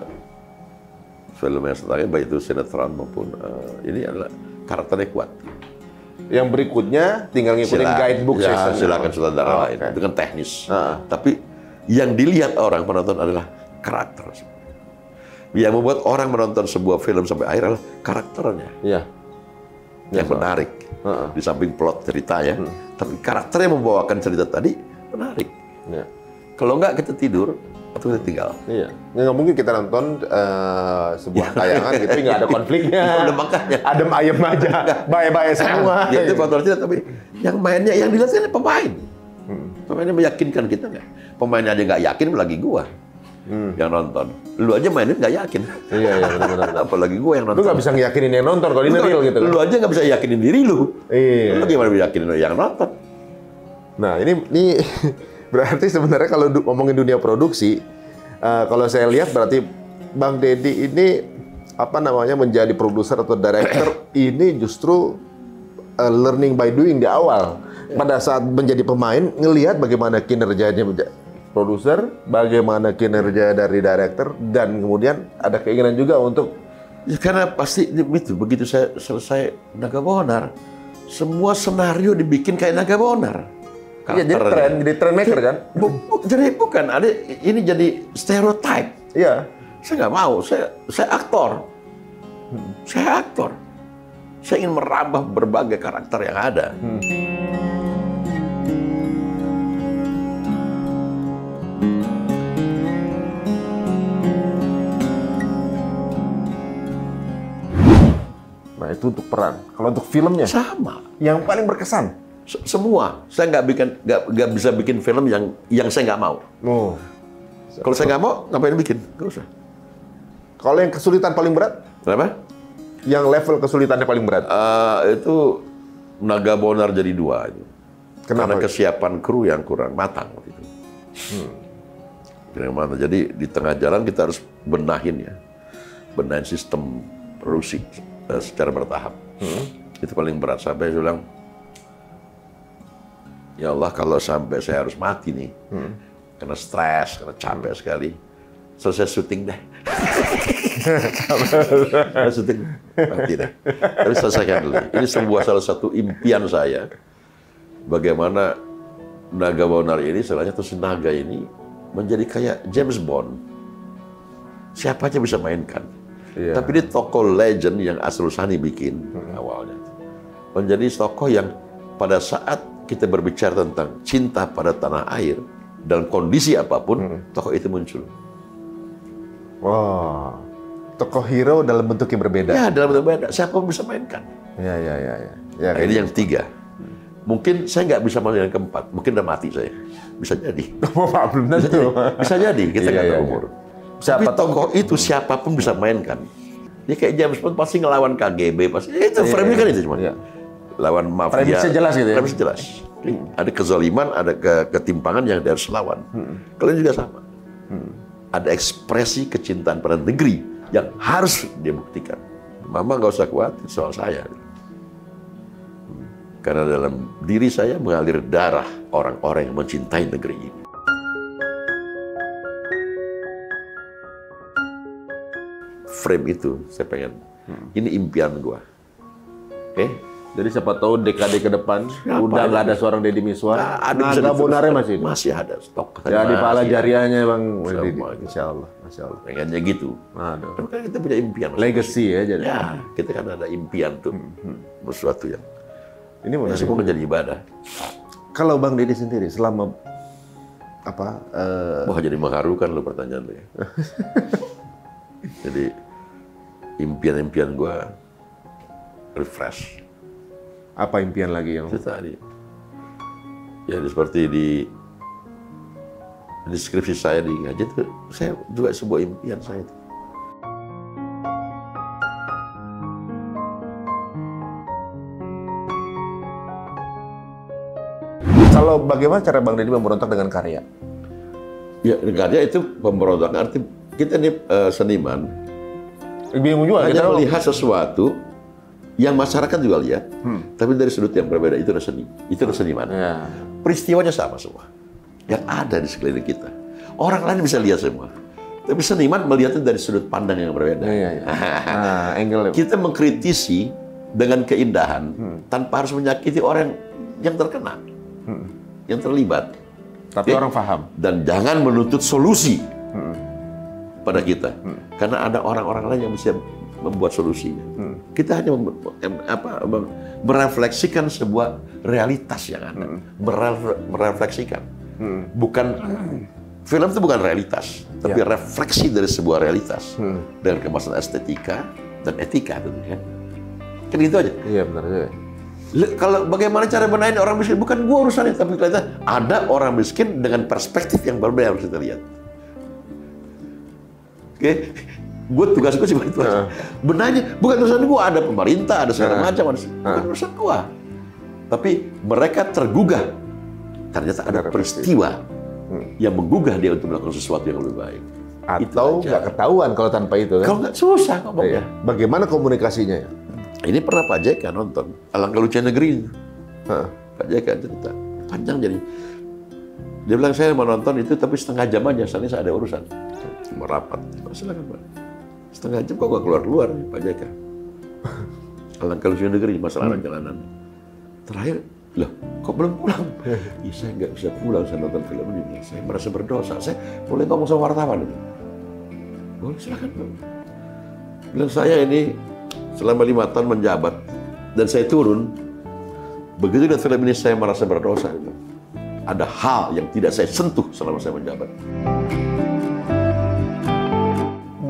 film yang setelahnya baik itu sinetron maupun uh, ini adalah karakternya kuat. Yang berikutnya tinggal ngikutin Sila, guidebook ya, silakan sutradara oh, lain. Okay. Itu kan teknis. Uh. Tapi yang dilihat orang penonton adalah karakter. Yang membuat orang menonton sebuah film sampai akhir adalah karakternya. Iya. Yang ya, menarik. Uh -uh. Di samping plot cerita ya. Hmm. Tapi karakter yang membawakan cerita tadi menarik. Ya. Kalau enggak kita tidur atau kita tinggal. Iya. Nggak mungkin kita nonton uh, sebuah tayangan gitu nggak ada konfliknya. Udah makanya. Adem ayem aja. Baik-baik semua. Ya itu faktor cerita, tapi yang mainnya yang dilihat kan pemain. Hmm. Pemainnya meyakinkan kita nggak? Pemainnya aja nggak yakin, apalagi gua hmm. yang nonton. Lu aja mainin nggak yakin. Iya iya benar-benar. Apalagi gua yang nonton. Lu nggak bisa ngeyakinin yang nonton kalau ini real gitu. Lu aja nggak bisa yakinin diri lu. Iya. Lu gimana bisa yakinin yang nonton? Nah ini ini berarti sebenarnya kalau du ngomongin dunia produksi, uh, kalau saya lihat berarti Bang Deddy ini apa namanya menjadi produser atau director ini justru uh, learning by doing di awal. Pada saat menjadi pemain ngelihat bagaimana kinerjanya produser, bagaimana kinerja dari director, dan kemudian ada keinginan juga untuk ya, karena pasti itu begitu saya selesai Naga Bonar, semua senario dibikin kayak Naga Bonar. Iya, jadi tren, jadi trend maker kan? Bu, bu, jadi bukan, ada ini jadi stereotype. Iya. Saya nggak mau, saya saya aktor. Hmm. Saya aktor. Saya ingin merambah berbagai karakter yang ada. Hmm. Nah itu itu untuk peran. Kalau untuk filmnya? Sama. Yang paling berkesan? S Semua. Saya nggak bikin, nggak nggak bisa bikin film yang yang saya nggak mau. Oh. Kalau saya nggak mau, ngapain bikin? Nggak usah. Kalau yang kesulitan paling berat? Kenapa? Yang level kesulitannya paling berat? Uh, itu Naga Bonar jadi dua. Itu. Kenapa? Karena kesiapan kru yang kurang matang. Gitu. Hmm. Kurang matang. Jadi di tengah jalan kita harus benahin ya. Benahin sistem produksi uh, secara bertahap. Hmm. Itu paling berat. Sampai saya bilang, ya Allah kalau sampai saya harus mati nih. Hmm. Karena stres, karena capek hmm. sekali. Selesai syuting deh. Selesai syuting, mati deh. Tapi selesaikan dulu. Ini sebuah salah satu impian saya. Bagaimana Naga Bonar ini, selain itu si Naga ini, menjadi kayak James Bond. Siapa aja bisa mainkan. Yeah. Tapi dia tokoh legend yang Asrul Sani bikin hmm. awalnya. Menjadi tokoh yang pada saat kita berbicara tentang cinta pada tanah air, dalam kondisi apapun, hmm. tokoh itu muncul. Wah, tokoh hero dalam bentuk yang berbeda. Ya, dalam bentuk berbeda. Siapa pun bisa mainkan. Ya, ya, ya, ya. ya nah, ini yang tiga. Mungkin saya nggak bisa main yang keempat. Mungkin udah mati saya. Bisa jadi. Oh, belum tentu. Bisa jadi. Kita nggak iya, tahu iya, umur. Siapa Tapi tokoh itu siapapun bisa mainkan. Dia kayak James Bond pasti ngelawan K G B pasti. Itu iya, frame-nya kan iya, itu cuma. Iya. Lawan mafia. Frame-nya jelas gitu ya. Frame-nya jelas. Hmm. Ada kezaliman, ada ke ketimpangan yang dia harus lawan. Hmm. Kalian juga sama. Hmm. Ada ekspresi kecintaan pada negeri yang harus dia buktikan. Mama nggak usah khawatir soal saya. Hmm. Karena dalam diri saya mengalir darah orang-orang yang mencintai negeri ini. Frame itu saya pengen. Hmm. Ini impian gua. Oke? Okay? Jadi siapa tahu dekade ke depan ya, udah nggak ada seorang Deddy Mizwar. Nah, Naga Bonarnya masih masih ada stok. Ya di pala jariahnya Bang. Insya Allah, Masya Allah. Pengennya gitu. Aduh. Tapi kan kita punya impian. Legacy ya jadi. Ya, kita kan ada impian tuh. Hmm. Sesuatu yang ini mau semua menjadi ibadah. Kalau Bang Deddy sendiri selama apa? Uh... Wah jadi mengharukan lo pertanyaan lo ya. Jadi impian-impian gua refresh. Apa impian lagi yang? Itu tadi. Ya seperti di deskripsi saya di ngaji itu, saya juga sebuah impian saya itu. Kalau bagaimana cara Bang Deddy memberontak dengan karya? Ya, karya itu pemberontakan. Arti kita ini uh, seniman. Bingung juga. Hanya kita melihat sesuatu yang masyarakat juga lihat, hmm. tapi dari sudut yang berbeda. Itu adalah seni, itu adalah seniman. Ya. Peristiwanya sama semua, yang ada di sekeliling kita. Orang lain bisa lihat semua, tapi seniman melihatnya dari sudut pandang yang berbeda. Ya, ya. Nah, angle. Kita mengkritisi dengan keindahan hmm. tanpa harus menyakiti orang yang terkena, hmm. yang terlibat. Tapi ya? Orang paham. Dan jangan menuntut solusi hmm. pada kita, hmm. karena ada orang-orang lain yang bisa membuat solusinya. Hmm. Kita hanya mem apa, merefleksikan sebuah realitas yang ada, hmm. merefleksikan. Hmm. Bukan hmm. film itu bukan realitas, tapi ya. refleksi dari sebuah realitas hmm. dengan kemasan estetika dan etika, tentunya. Kan gitu aja. Iya benar saja. Kalau bagaimana cara benahin orang miskin, bukan gua urusannya, tapi kelihatan ada orang miskin dengan perspektif yang berbeda harus kita lihat. Oke. Okay? Gue tugas gue cuma itu aja. Benarnya bukan urusan gue, ada pemerintah, ada segala macam, ada bukan urusan gue. Tapi mereka tergugah. Ternyata ada peristiwa hmm. yang menggugah dia untuk melakukan sesuatu yang lebih baik. Atau nggak ketahuan kalau tanpa itu kan? Kalau nggak susah ngomongnya. Bagaimana komunikasinya ya? Ini pernah Pak J K nonton Alangkah Lucunya Negeri. Huh. Pak J K cerita panjang jadi. Dia bilang saya mau nonton itu tapi setengah jam aja, soalnya saya ada urusan. Merapat. Silakan Pak. Setengah jam kok gak keluar-keluar Pak J K. Alangkah Lucunya Negeri, masalah anak jalanan. Terakhir, loh kok belum pulang? Ya saya nggak bisa pulang, saya nonton film ini. Saya merasa berdosa. Saya boleh ngomong sama wartawan. Boleh, silakan Pak. Bilang saya ini selama lima tahun menjabat dan saya turun. Begitu lihat film ini saya merasa berdosa. Ada hal yang tidak saya sentuh selama saya menjabat.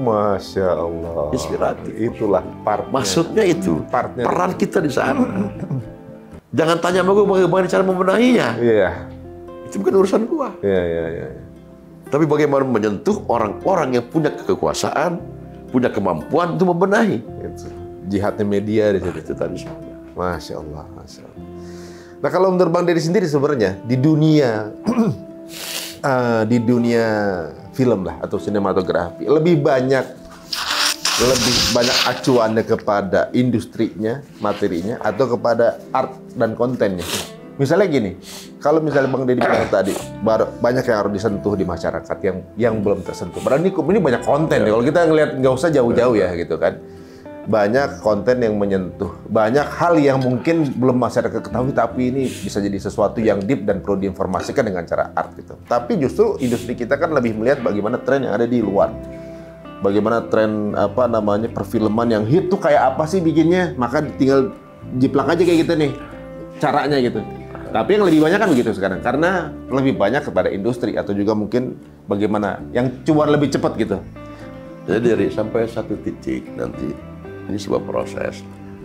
Masya Allah. Inspiratif. Itulah part. Maksudnya itu, partnya. peran kita di sana. Jangan tanya sama gue bagaimana cara membenahinya. Iya. Itu bukan urusan gua. Iya, iya, iya. Tapi bagaimana menyentuh orang-orang yang punya kekuasaan, punya kemampuan untuk membenahi. Itu. Jihadnya media di situ. Nah, itu tadi. Masya Allah, Masya Allah. Nah kalau menurut Bang Deddy sendiri sebenarnya di dunia uh, di dunia film lah atau sinematografi lebih banyak lebih banyak acuannya kepada industrinya, materinya atau kepada art dan kontennya. Misalnya gini, kalau misalnya Bang Deddy bilang tadi banyak yang harus disentuh di masyarakat yang yang belum tersentuh. Berarti ini banyak konten ya. Kalau kita ngelihat nggak usah jauh-jauh ya gitu kan. Banyak konten yang menyentuh, banyak hal yang mungkin belum masyarakat ketahui, tapi ini bisa jadi sesuatu yang deep dan perlu diinformasikan dengan cara art gitu. Tapi justru industri kita kan lebih melihat bagaimana tren yang ada di luar, bagaimana tren apa namanya perfilman yang hit tuh kayak apa sih bikinnya, maka tinggal jiplak aja kayak gitu nih caranya gitu. Tapi yang lebih banyak kan begitu sekarang, karena lebih banyak kepada industri atau juga mungkin bagaimana yang cuan lebih cepat gitu. Jadi dari sampai satu titik nanti. Ini sebuah proses.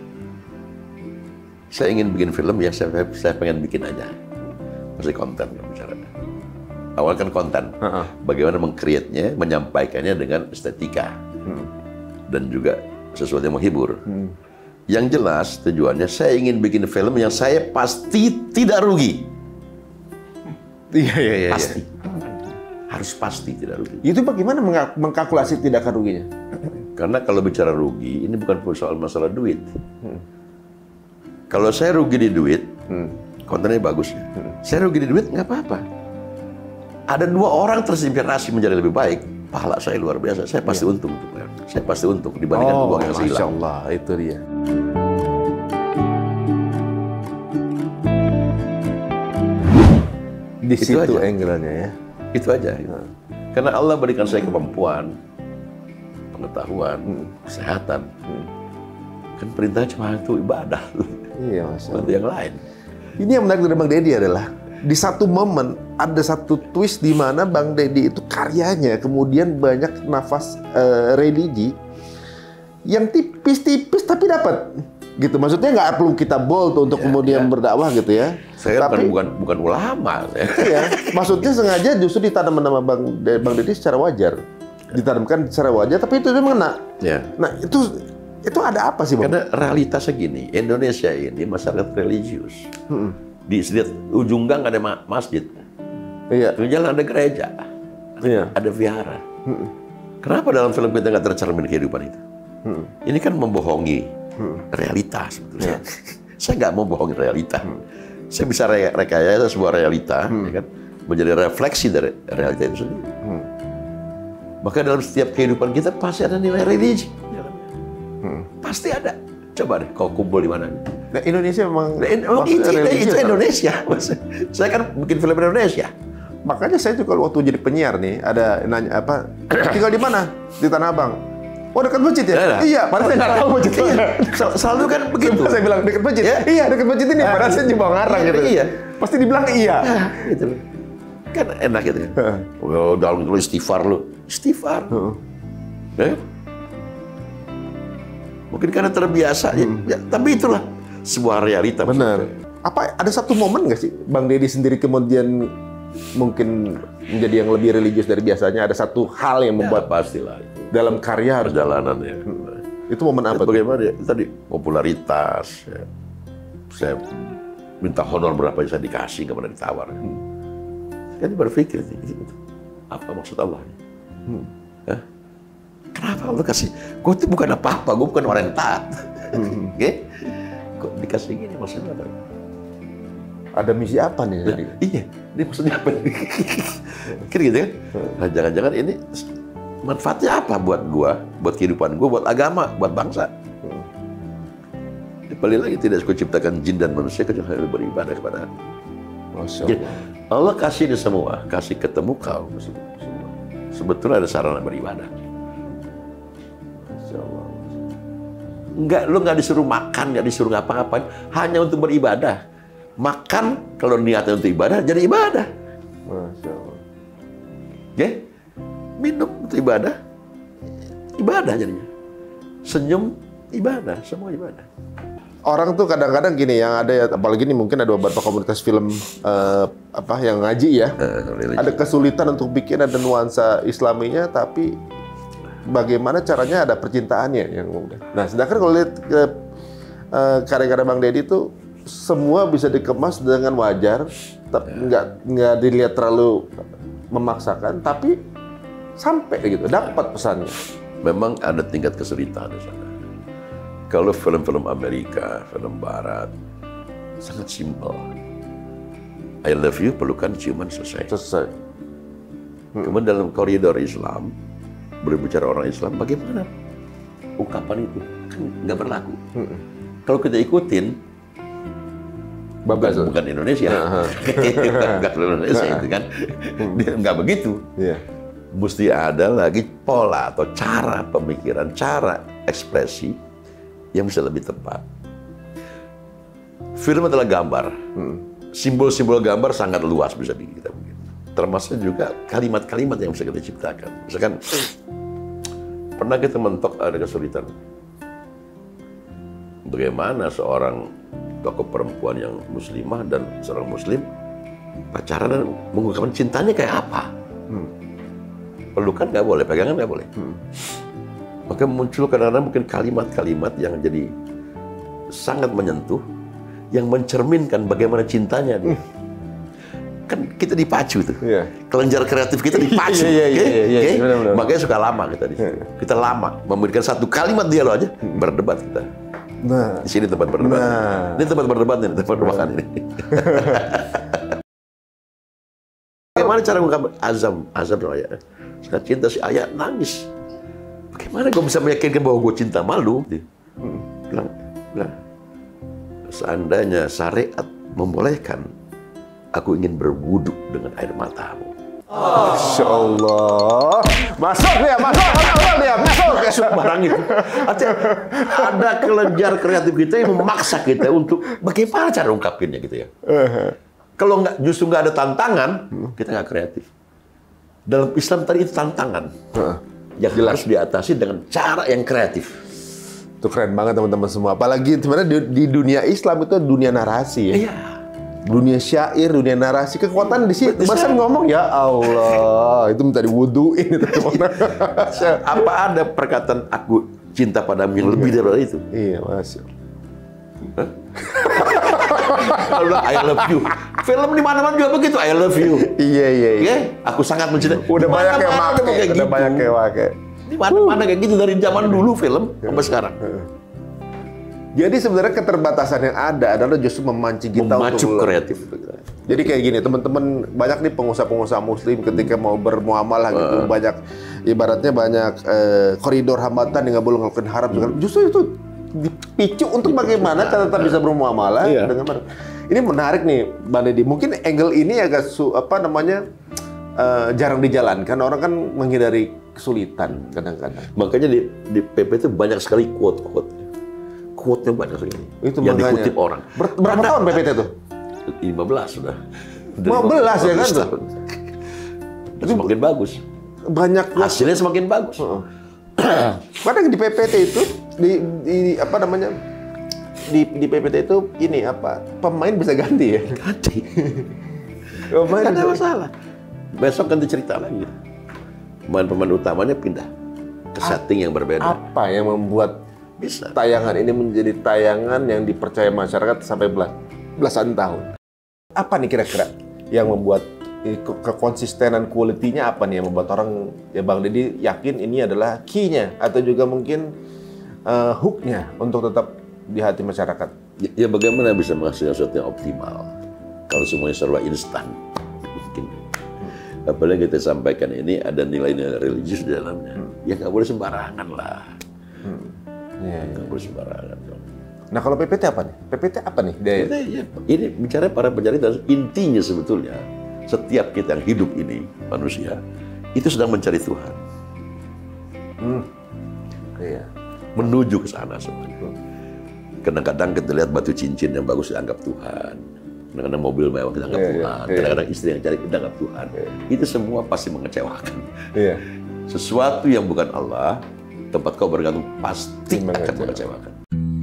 Saya ingin bikin film, ya saya, saya pengen bikin aja. Pasti konten bicara. Awal kan konten. Uh-uh. Bagaimana meng-create-nya, menyampaikannya dengan estetika. Hmm. Dan juga sesuatu yang menghibur. Hmm. Yang jelas tujuannya, saya ingin bikin film yang saya pasti tidak rugi. Iya, iya, iya. Pasti. Harus pasti tidak rugi. Itu bagaimana mengkalkulasi tidak akan ruginya? Karena kalau bicara rugi, ini bukan soal masalah duit. Hmm. Kalau saya rugi di duit, hmm. kontennya bagus. Hmm. Saya rugi di duit, nggak apa-apa. Ada dua orang terinspirasi menjadi lebih baik, pahala saya luar biasa. Saya pasti ya. untung. Saya pasti untung dibandingkan oh, uang yang hilang. Masya Allah, itu dia. Di itu situ aja. angle-nya ya. Itu aja. Hmm. Karena Allah berikan saya kemampuan, pengetahuan, hmm. kesehatan. Hmm. Kan perintahnya cuma itu ibadah. Iya, Masya Allah. Yang lain. Ini yang menarik dari Bang Deddy adalah di satu momen ada satu twist di mana Bang Deddy itu karyanya kemudian banyak nafas uh, religi yang tipis-tipis tapi dapat. Gitu, maksudnya nggak perlu kita bold untuk ya, kemudian ya. berdakwah gitu ya. Saya tapi, bukan bukan ulama. Ya. Iya, maksudnya sengaja justru ditanam nama Bang Bang Deddy secara wajar. Ditanamkan secara wajar, tapi itu mengena. Ya. Nah itu itu ada apa sih Bang? Karena realitasnya gini, Indonesia ini masyarakat religius. Hmm. Di setiap ujung gang ada masjid, iya. Di jalan ada gereja, iya. Ada vihara. Hmm. Kenapa dalam film kita nggak tercermin kehidupan itu? Hmm. Ini kan membohongi hmm. realitas. Sebetulnya. Ya. Saya nggak mau bohongin realita. Hmm. Saya bisa re rekayasa sebuah realita, hmm. ya kan? Menjadi refleksi dari realita itu sendiri. Hmm. Maka dalam setiap kehidupan kita pasti ada nilai religi. Hmm. Pasti ada. Coba deh, kau kumpul di mana? Nah, Indonesia memang nah, memang itu, itu, itu Indonesia. Saya kan bikin film Indonesia. Makanya saya juga waktu jadi penyiar nih, ada nanya apa? Tinggal di mana? Di Tanah Abang. Oh, dekat masjid ya? Nah, iya, padahal saya nggak tahu masjid. Iya. Selalu kan begitu. Saya bilang dekat masjid. Ya? Iya, dekat masjid ini. Padahal saya cuma ngarang gitu. Iya. Pasti dibilang iya. Nah, gitu. Kan enak gitu kan. Oh, dalam lu istighfar lu. Istighfar. Uh. Ya? Mungkin karena terbiasa hmm. ya, tapi itulah sebuah realita. Benar. Apa ada satu momen nggak sih Bang Deddy sendiri kemudian mungkin menjadi yang lebih religius dari biasanya? Ada satu hal yang membuat ya, pastilah dalam karya perjalanan ya. Hmm. Itu momen apa? Bagaimana ya? Tadi popularitas. Ya. Saya minta honor berapa yang saya dikasih, nggak pernah ditawar. Hmm. Kan berpikir apa maksud Allah? Hmm. Hah? Kenapa Allah kasih? Gue itu bukan apa-apa, gue bukan orang yang taat. Hmm. Okay? Kok dikasih gini maksudnya apa? Ada misi apa nih? Nah, iya, ini maksudnya apa? Kira gitu kan? Nah, jangan-jangan ini manfaatnya apa buat gue, buat kehidupan gue, buat agama, buat bangsa? Hmm. Balik lagi, tidak suka ciptakan jin dan manusia kecuali beribadah kepada Masya Allah. Allah kasih ini semua, kasih ketemu kau. Sebetulnya ada sarana beribadah. Enggak, lu nggak disuruh makan, nggak disuruh ngapa-ngapain, hanya untuk beribadah. Makan kalau niatnya untuk ibadah jadi ibadah. Masya Allah. Oke? Minum untuk ibadah, ibadah jadinya. Senyum ibadah, semua ibadah. Orang tuh kadang-kadang gini, yang ada ya, apalagi nih mungkin ada beberapa komunitas film uh, apa yang ngaji ya, uh, ada kesulitan untuk bikin ada nuansa Islaminya, tapi bagaimana caranya ada percintaannya yang udah. Nah, sedangkan kalau lihat uh, karya-karya Bang Deddy tuh semua bisa dikemas dengan wajar, tapi nggak nggak dilihat terlalu memaksakan, tapi sampai gitu, dapat pesannya. Memang ada tingkat kesulitan di sana. Kalau film-film Amerika, film Barat, sangat simpel. I love you, pelukan, ciuman, selesai. Selesai. Hmm. Kemudian dalam koridor Islam, berbicara orang Islam, bagaimana ungkapan itu? Kan nggak berlaku. Hmm. Kalau kita ikutin, Babas, bukan, bukan Indonesia, bukan Indonesia itu kan, nggak begitu. Yeah. Mesti ada lagi pola atau cara pemikiran, cara ekspresi yang bisa lebih tepat. Film adalah gambar. Simbol-simbol hmm. gambar sangat luas bisa bikin kita bikin. Termasuk juga kalimat-kalimat yang bisa kita ciptakan. Misalkan pernah kita mentok ada kesulitan. Bagaimana seorang tokoh perempuan yang muslimah dan seorang muslim pacaran dan mengungkapkan cintanya kayak apa? Hmm. Pelukan nggak boleh, pegangan nggak boleh. Hmm. Maka muncul kadang-kadang mungkin kalimat-kalimat yang jadi sangat menyentuh, yang mencerminkan bagaimana cintanya dia. Hmm. Kan kita dipacu tuh, yeah. Kelenjar kreatif kita dipacu, yeah, yeah, yeah, okay? yeah, yeah, okay? Benar, benar. Makanya suka lama kita di sini. Kita lama memberikan satu kalimat dialog aja, hmm. berdebat kita. Nah, di sini tempat berdebat. Nah. Ini tempat berdebat nih, tempat makan ini. Bagaimana cara mengungkapkan azam, azam tuh ayat. Saya cinta si ayat nangis. Bagaimana gue bisa meyakinkan bahwa gue cinta malu? Hmm. Bilang, bilang, seandainya syariat membolehkan, aku ingin berwudu dengan air matamu. Oh. Masya Allah. Masuk dia, masuk, masuk dia, masuk. Masuk barang itu. Artinya, ada kelenjar kreatif kita yang memaksa kita untuk bagaimana cara ungkapinnya gitu ya. Uh-huh. Kalau nggak, justru nggak ada tantangan, kita nggak kreatif. Dalam Islam tadi itu tantangan. Uh-huh. Yang jelas harus diatasi dengan cara yang kreatif. Itu keren banget teman-teman semua. Apalagi sebenarnya di, di dunia Islam itu dunia narasi ya. Iya. Dunia syair, dunia narasi, kekuatan di situ. Masa ngomong ya Allah, itu minta diwuduin itu. Apa ada perkataan aku cinta padamu yang lebih dari itu? Iya, Masya Allah. I love you. Film di mana-mana juga begitu. I love you. Iya iya. Iya. Okay? Aku sangat mencintai. Udah banyak yang pakai. Udah gitu. banyak yang pakai. Di mana-mana kayak gitu dari zaman dulu film sampai sekarang. Jadi sebenarnya keterbatasan yang ada adalah justru memancing kita Memacu untuk kreatif. Jadi kayak gini, teman-teman, banyak nih pengusaha-pengusaha muslim ketika mau bermuamalah gitu, uh. banyak ibaratnya banyak eh, koridor hambatan yang nggak boleh ngelakuin haram. Hmm. Justru itu dipicu untuk bagaimana cara tetap bisa bermuamalah iya. dengan mana. Ini menarik nih, Bang Deddy. Mungkin angle ini agak su, apa namanya uh, jarang dijalankan. Orang kan menghindari kesulitan kadang-kadang. Makanya di, di P P itu banyak sekali quote-quote. Quote-nya banyak sekali. Itu yang makanya. dikutip orang. Ber berapa Anda, tahun P P T itu? lima belas sudah. lima belas ya kan tuh? Dan semakin bagus. Banyak hasilnya semakin bagus. Uh-uh. Padahal di P P T itu di, di apa namanya? Di di P P T itu ini apa? Pemain bisa ganti ya? Ganti. Pemain ada masalah. Besok ganti cerita lagi. Pemain-pemain utamanya pindah ke setting yang berbeda. Apa yang membuat bisa tayangan ini menjadi tayangan yang dipercaya masyarakat sampai belas, belasan tahun? Apa nih kira-kira yang membuat kekonsistenan kualitinya apa nih yang membuat orang ya Bang Deddy yakin ini adalah key-nya atau juga mungkin uh, hook-nya untuk tetap di hati masyarakat? Ya, ya bagaimana bisa menghasilkan sesuatu yang optimal kalau semuanya serba instan? Mungkin. Hmm. Apalagi kita sampaikan ini ada nilai-nilai religius di dalamnya. Hmm. Ya nggak boleh sembarangan lah. Hmm. Ya, nggak ya. boleh sembarangan dong. Nah kalau P P T apa nih? P P T apa nih? P P T, ya, ini bicara para pencari, intinya sebetulnya setiap kita yang hidup ini manusia itu sedang mencari Tuhan. Hmm. Iya. Menuju ke sana semuanya. Kadang-kadang kita lihat batu cincin yang bagus dianggap Tuhan. Kadang-kadang mobil mewah kita anggap yeah, Tuhan. Yeah, kadang-kadang yeah. istri yang cari kita anggap Tuhan. Yeah. Itu semua pasti mengecewakan. Yeah. Sesuatu yang bukan Allah tempat kau bergantung pasti akan mengecewakan.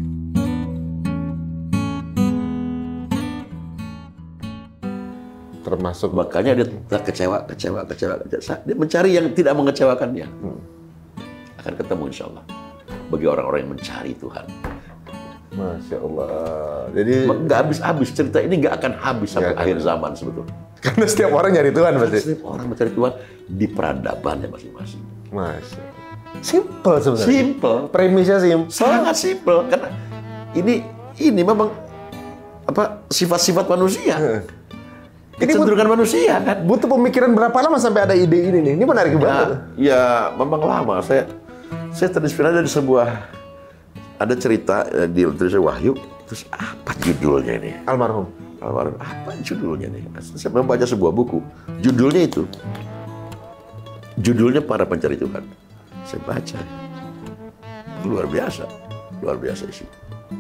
Termasuk makanya dia kecewa, kecewa, kecewa, kecewa. Dia mencari yang tidak mengecewakan dia. Hmm. Akan ketemu insya Allah. Bagi orang-orang yang mencari Tuhan. Masya Allah. Jadi nggak habis-habis, cerita ini nggak akan habis sampai akhir zaman sebetulnya. Karena setiap orang nyari Tuhan pasti. Setiap orang mencari Tuhan di peradabannya masing-masing. Masya Allah. Simple sebenarnya. Simple. Premisnya simple. Sangat simple karena ini ini memang apa sifat-sifat manusia. Ini kecenderungan manusia kan. Butuh pemikiran berapa lama sampai ada ide ini nih? Ini menarik ya, banget. Ya, memang lama. Saya saya terinspirasi dari sebuah ada cerita di tulisan Wahyu. Terus apa judulnya ini? Almarhum. Almarhum. Apa judulnya nih? Saya membaca sebuah buku. Judulnya itu. Judulnya Para Pencari Tuhan. Saya baca. Luar biasa. Luar biasa isi.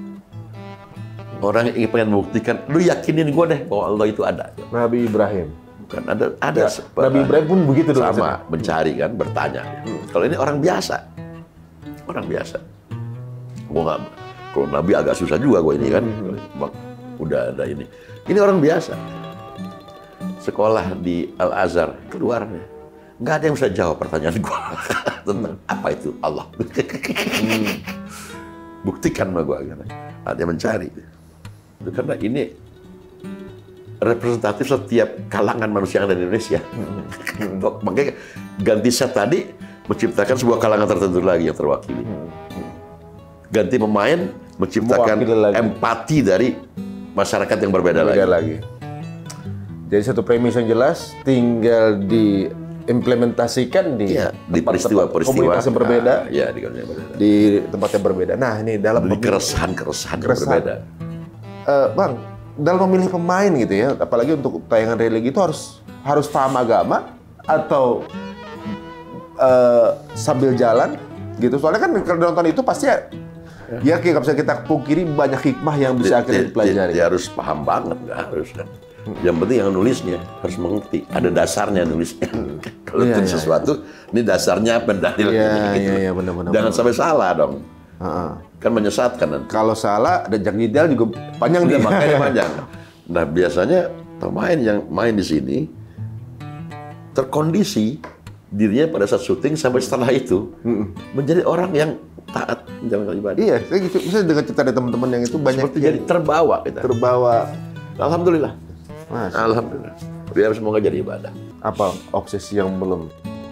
Orang yang ingin pengen membuktikan, lu yakinin gue deh bahwa Allah itu ada. Nabi Ibrahim. Bukan, ada ada. Ya, Nabi Ibrahim pun begitu dong. Sama, mencari kan, bertanya. Hmm. Kalau ini orang biasa. Orang biasa. Gua nggak, kalau Nabi agak susah juga gue ini kan. Hmm. Udah ada ini. Ini orang biasa. Sekolah di Al-Azhar, keluar. Nggak ada yang bisa jawab pertanyaan gue. Tentang apa itu Allah. hmm. Buktikan sama gue. Ada yang mencari. Karena ini representatif setiap kalangan manusia yang ada di Indonesia. Hmm. Makanya ganti set tadi menciptakan sebuah kalangan tertentu lagi yang terwakili. Hmm. Ganti pemain menciptakan empati dari masyarakat yang berbeda, berbeda lagi. lagi. Jadi satu premis yang jelas tinggal diimplementasikan di, ya, di peristiwa-peristiwa komunitas yang berbeda. Nah, ya, di komunitas yang berbeda. Di tempat yang berbeda. Nah, ini dalam di keresahan-keresahan yang berbeda. Uh, bang, dalam memilih pemain gitu ya, apalagi untuk tayangan religi itu harus harus paham agama atau uh, sambil jalan gitu. Soalnya kan kalau nonton itu pasti ya, ya kayak bisa kita pungkiri banyak hikmah yang bisa akhirnya dipelajari. Dia, dia harus paham banget, nggak harus kan. Yang penting yang nulisnya harus mengerti, ada dasarnya nulisnya. Kalau ya, tulis ya, sesuatu, ya. Ini dasarnya apa dalilnya ya, gitu. Ya, ya, benar, benar, Jangan benar. sampai salah dong. Uh-huh. Kan menyesatkan nanti. Kalau salah dan jangan ideal juga panjang dia. Makanya panjang. Nah biasanya pemain yang main di sini terkondisi dirinya pada saat syuting sampai setelah itu mm-mm. menjadi orang yang taat menjalankan ibadah. Iya, saya gitu. Misalnya dengan cerita dari teman-teman yang itu banyak seperti jadi terbawa kita. Terbawa. Alhamdulillah. Mas. Alhamdulillah. Biar semoga jadi ibadah. Apa obsesi yang belum?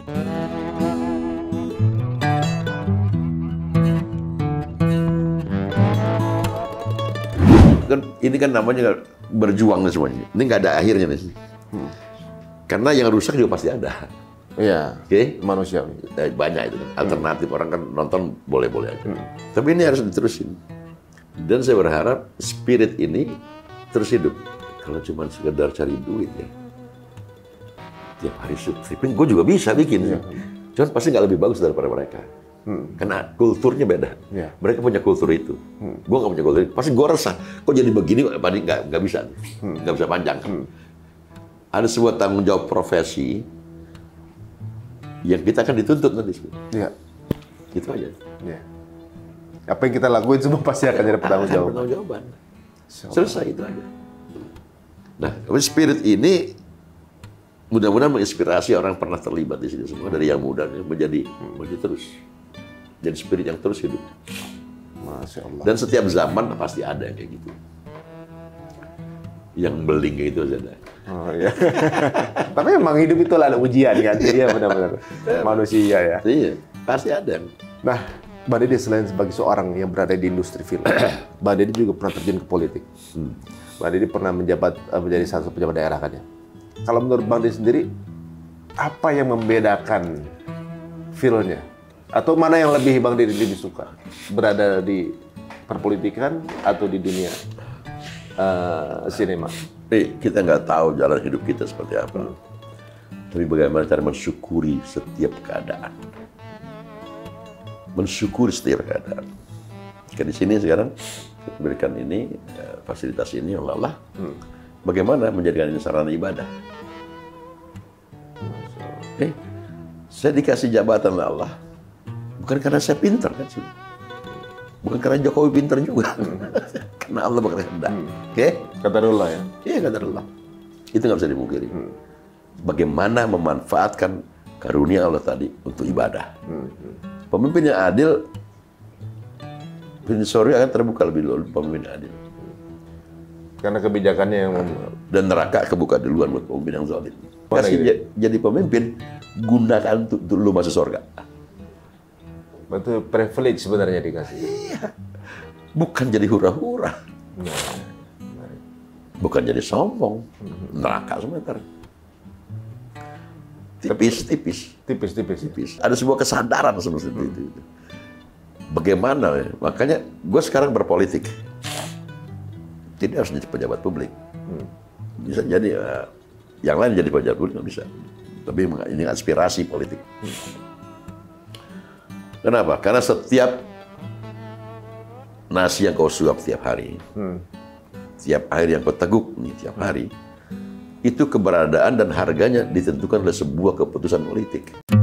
Kan ini kan namanya berjuang semuanya. Ini nggak ada akhirnya nih. Hmm. Karena yang rusak juga pasti ada. Iya. Oke, okay? Manusia. Banyak itu kan. Alternatif hmm. orang kan nonton boleh-boleh aja. Hmm. Tapi ini harus diterusin. Dan saya berharap spirit ini terus hidup. Kalau cuma sekedar cari duit ya. Tiap hari stripping, gue juga bisa bikin. Ya. Cuman pasti nggak lebih bagus daripada mereka. Hmm. Karena kulturnya beda. Ya. Mereka punya kultur itu. Hmm. Gue nggak punya kultur itu. Pasti gue resah. Kok jadi begini? Pasti nggak nggak bisa. Hmm. Nggak bisa panjang. Hmm. Ada sebuah tanggung jawab profesi yang kita akan dituntut nanti. Iya. Gitu aja. Ya. Apa yang kita lakuin semua pasti akan jadi pertanggung jawaban. Pertanggung jawaban. Selesai itu aja. Nah, spirit ini mudah-mudahan menginspirasi orang pernah terlibat di sini semua dari yang muda menjadi menjadi terus. Jadi spirit yang terus hidup. Masya Allah. Dan setiap zaman pasti ada yang kayak gitu. Yang beling kayak gitu ada. Oh iya. Tapi memang hidup itu ada ujian kan. Iya benar-benar. Manusia ya. Iya, pasti ada. Nah, Mbak Dede selain sebagai seorang yang berada di industri film, Mbak Dede juga pernah terjun ke politik. Hmm. Mbak Dede pernah menjabat menjadi satu pejabat daerah kan ya. Kalau menurut Bang Dede sendiri, apa yang membedakan filmnya? Atau mana yang lebih Bang Dede lebih suka? Berada di perpolitikan atau di dunia uh, sinema? Eh, kita nggak tahu jalan hidup kita seperti apa. Hmm. Tapi bagaimana cara mensyukuri setiap keadaan. Mensyukuri setiap keadaan. Jika di sini sekarang kita berikan ini, fasilitas ini oleh Allah. Hmm. Bagaimana menjadikan ini sarana ibadah? Eh, saya dikasih jabatan oleh Allah. Bukan karena saya pintar kan, bukan karena Jokowi pintar juga, karena Allah berkehendak. Hmm. Oke? Okay? Qadarullah ya? Iya, qadarullah. Itu nggak bisa dimungkiri. Hmm. Bagaimana memanfaatkan karunia Allah tadi untuk ibadah. Hmm. Pemimpin yang adil, pintu surga akan terbuka lebih dulu, pemimpin yang adil. Karena kebijakannya yang dan neraka kebuka duluan buat pemimpin yang zalim. Kasih gitu? Jadi pemimpin, gunakan untuk dulu masuk surga. Betul, privilege sebenarnya dikasih. Iya. Bukan jadi hura-hura. Nah, bukan jadi sombong. Neraka sebentar. Tipis, tipis. Tipis, tipis. Tipis. Ada sebuah kesadaran seperti hmm. itu. Bagaimana ya? Makanya gue sekarang berpolitik. Tidak harus jadi pejabat publik. Hmm. Bisa jadi uh, yang lain jadi pejabat publik nggak bisa. Tapi ini aspirasi politik. Hmm. Kenapa? Karena setiap nasi yang kau suap tiap hari, hmm. tiap air yang kau teguk nih tiap hari, hmm. itu keberadaan dan harganya ditentukan oleh sebuah keputusan politik.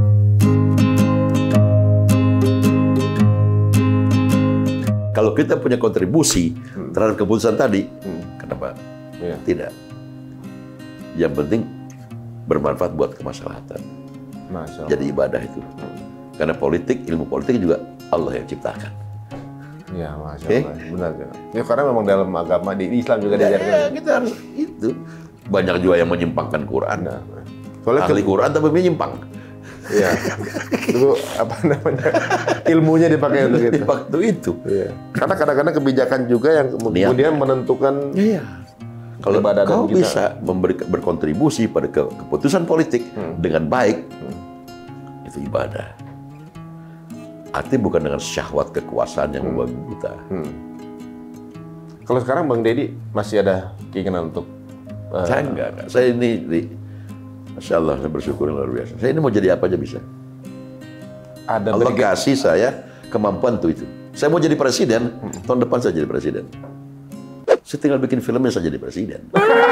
Kalau kita punya kontribusi hmm. terhadap keputusan tadi, hmm. kenapa? Yeah. Tidak. Yang penting bermanfaat buat kemaslahatan. Jadi ibadah itu. Hmm. Karena politik, ilmu politik juga Allah yang ciptakan. Ya, Masya Allah. Okay? Benar. Ya, karena memang dalam agama, di Islam juga ya, diajarkan. Ya, kita harus itu. Banyak juga yang menyimpangkan Quran. Nah, soalnya ahli ke... Quran tapi menyimpang. Iya. Itu apa namanya? Ilmunya dipakai untuk itu. Dipakai untuk itu. Iya. Karena kadang-kadang kebijakan juga yang kemudian Niat. menentukan. Iya. Kalau kau kita... bisa memberi berkontribusi pada ke, keputusan politik hmm. dengan baik, hmm. itu ibadah. Artinya bukan dengan syahwat kekuasaan yang membuat hmm. kita. Hmm. Kalau sekarang Bang Deddy masih ada keinginan untuk? Uh... Saya enggak, enggak. Saya ini, di, Masya Allah, saya bersyukur luar biasa. Saya ini mau jadi apa aja bisa. Ada Allah kasih saya kemampuan tuh itu. Saya mau jadi presiden, hmm. tahun depan saya jadi presiden. Saya tinggal bikin filmnya saya jadi presiden.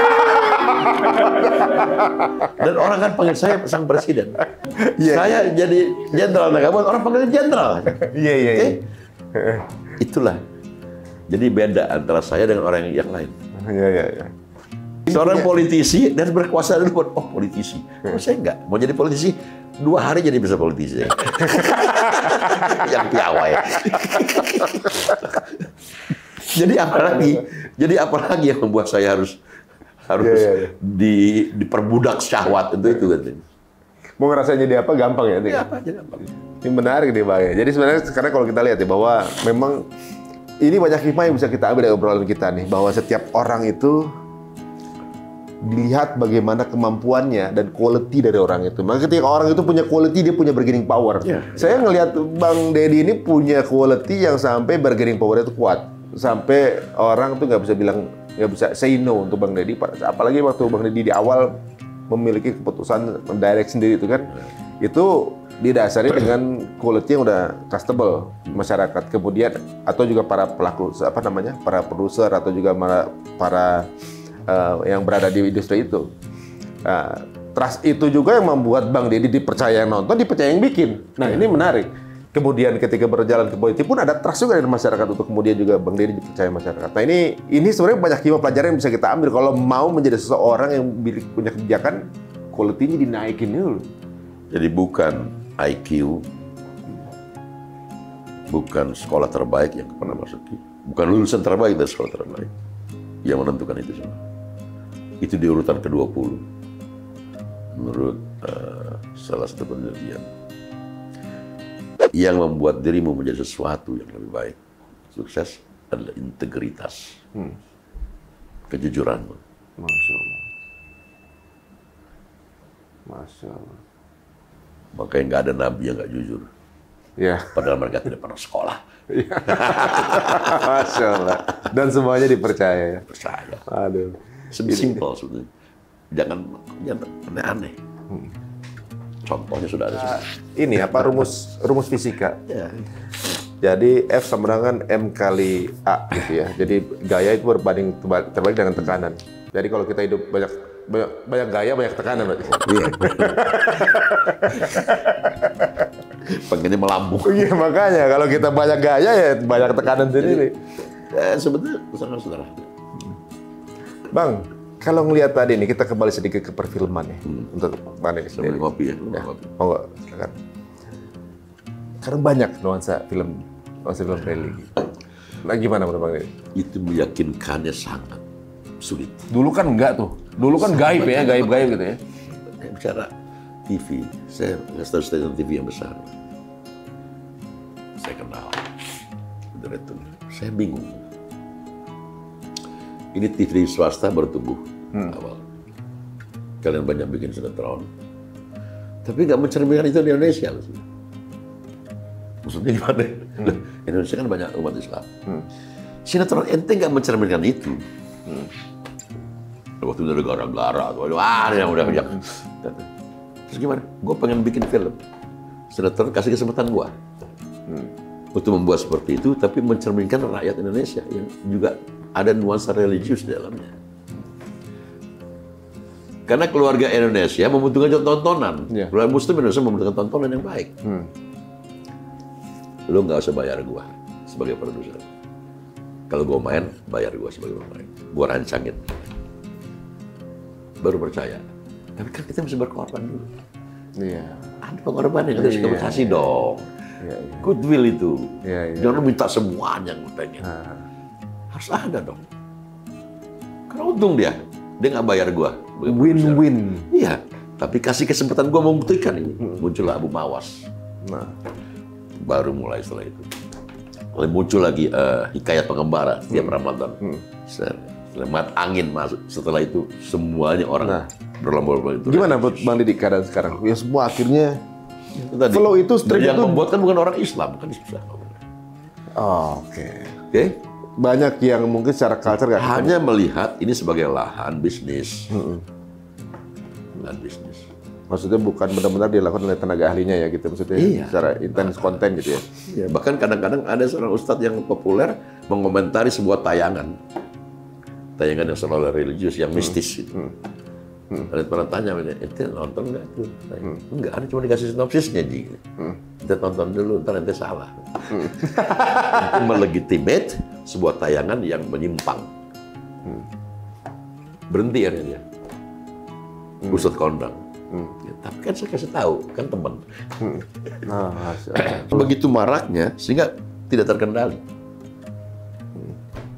Dan orang kan panggil saya sang presiden. Yeah. Saya jadi jenderal negara, orang panggil jenderal. Iya, iya, iya. Itulah. Jadi beda antara saya dengan orang yang lain. Iya, iya, iya. Seorang politisi dan berkuasa dulu, oh politisi. Oh, saya enggak. Mau jadi politisi, dua hari jadi bisa politisi. Yang piawai. Jadi apa lagi? Jadi apa lagi yang membuat saya harus harus yeah, yeah, yeah. Di, diperbudak syahwat itu itu kan. Mau ngerasain jadi apa gampang ya? Iya, apa aja gampang. Ini menarik nih Bang ya. Jadi sebenarnya sekarang kalau kita lihat ya bahwa memang ini banyak hikmah yang bisa kita ambil dari obrolan kita nih, bahwa setiap orang itu dilihat bagaimana kemampuannya dan quality dari orang itu. Maka ketika orang itu punya quality, dia punya bargaining power. Yeah, Saya yeah. ngelihat Bang Deddy ini punya quality yang sampai bargaining power itu kuat. Sampai orang tuh nggak bisa bilang, nggak bisa say no untuk Bang Deddy. Apalagi waktu Bang Deddy di awal memiliki keputusan mendirect sendiri itu kan, itu didasari dengan quality yang udah trustable masyarakat. Kemudian atau juga para pelaku apa namanya, para produser atau juga para, para uh, yang berada di industri itu. Nah, trust itu juga yang membuat Bang Deddy dipercaya yang nonton, dipercaya yang bikin. Nah ini menarik. Kemudian ketika berjalan ke politik pun ada trust juga dari masyarakat untuk kemudian juga Bang Deddy dipercaya masyarakat. Nah ini ini sebenarnya banyak hikmah pelajaran yang bisa kita ambil kalau mau menjadi seseorang yang punya kebijakan, quality-nya dinaikin dulu. Jadi bukan I Q, bukan sekolah terbaik yang pernah masuki, bukan lulusan terbaik dari sekolah terbaik yang menentukan itu semua. Itu di urutan ke dua puluh menurut uh, salah satu penelitian. Yang membuat dirimu menjadi sesuatu yang lebih baik, sukses adalah integritas, hmm. kejujuranmu. Masya Allah. Masya Allah. Makanya nggak ada nabi yang nggak jujur. Ya. Padahal mereka tidak pernah sekolah. Masya Allah. Dan semuanya dipercaya. Percaya. Aduh. Simple sebenarnya. Jangan jangan aneh-aneh. Hmm. Contohnya sudah ada. Uh, ini apa rumus rumus fisika? Ya. Jadi F sama dengan M kali A gitu ya. Jadi gaya itu berbanding terbalik dengan tekanan. Jadi kalau kita hidup banyak banyak, banyak gaya, banyak tekanan berarti. Iya. Pengennya melambung. Iya makanya kalau kita banyak gaya ya banyak tekanan sendiri. Ya, sebetulnya sangat sederhana. Bang, kalau ngelihat tadi nih kita kembali sedikit ke perfilman ya hmm. untuk Bang Deddy sendiri. Sambil ngopi ya, ya. ngopi. Oh enggak, silakan. Karena banyak nuansa film, nuansa film religi. Nah gimana menurut Bang Deddy? Itu meyakinkannya sangat sulit. Dulu kan enggak tuh. Dulu kan gaib ya, gaib-gaib gitu ya. Bicara T V, saya stasiun T V yang besar. Saya kenal direktur. Saya bingung. Ini T V swasta bertumbuh hmm. awal. Kalian banyak bikin sinetron, tapi nggak mencerminkan itu di Indonesia. Maksudnya gimana? Hmm. Indonesia kan banyak umat Islam. Hmm. Sinetron ente nggak mencerminkan itu. Hmm. Waktu itu ada gara-gara, wah yang udah kerja. Terus gimana? Gue pengen bikin film. Sinetron kasih kesempatan gue hmm. untuk membuat seperti itu, tapi mencerminkan rakyat Indonesia yang juga ada nuansa religius di dalamnya. Karena keluarga Indonesia membutuhkan tontonan. Yeah. Keluarga Muslim Indonesia membutuhkan tontonan yang baik. Hmm. Lo nggak usah bayar gua sebagai produser. Kalau gua main, bayar gua sebagai pemain. Gua rancangin. Baru percaya. Tapi kan kita mesti berkorban dulu. Iya. Yeah. Ada pengorbanan yang harus kita kasih dong. Yeah, yeah. Goodwill itu. Yeah, yeah. Jangan minta semuanya yang pengen. Ah. Harus ada dong. Karena untung dia. Dia nggak bayar gua. Win-win. Iya. Tapi kasih kesempatan gua membuktikan ini. Hmm. Muncullah Abu Mawas. Nah. Baru mulai setelah itu. Lalu muncul lagi uh, Hikayat Pengembara setiap hmm. Ramadan. Hmm. Selamat angin masuk. Setelah itu semuanya orang nah. berlomba-lomba itu. Gimana buat Bang Deddy keadaan sekarang? Ya semua akhirnya tadi, flow itu strip yang itu membuat kan bukan orang Islam kan susah. Oh, oke. Okay. Oke. Okay? Banyak yang mungkin secara culture gak hanya ketemu. Melihat ini sebagai lahan bisnis. Hmm. Lahan bisnis. Maksudnya bukan benar-benar dilakukan oleh tenaga ahlinya ya gitu maksudnya iya. secara intens konten gitu ya. Iya, bahkan kadang-kadang ada seorang ustadz yang populer mengomentari sebuah tayangan. Tayangan yang selalu religius, yang mistis gitu. Hmm. Hmm. Ada pernah tanya, ente nonton nggak tuh? Hmm. Enggak, ada cuma dikasih sinopsisnya ji. Hmm. Kita tonton dulu, ntar ente salah. Hmm. Itu melegitimate sebuah tayangan yang menyimpang. Hmm. Berhenti akhirnya dia. Hmm. Ustadz kondang. Hmm. Ya, tapi kan saya kasih tahu, kan teman. Hmm. Nah, begitu maraknya sehingga tidak terkendali. Hmm.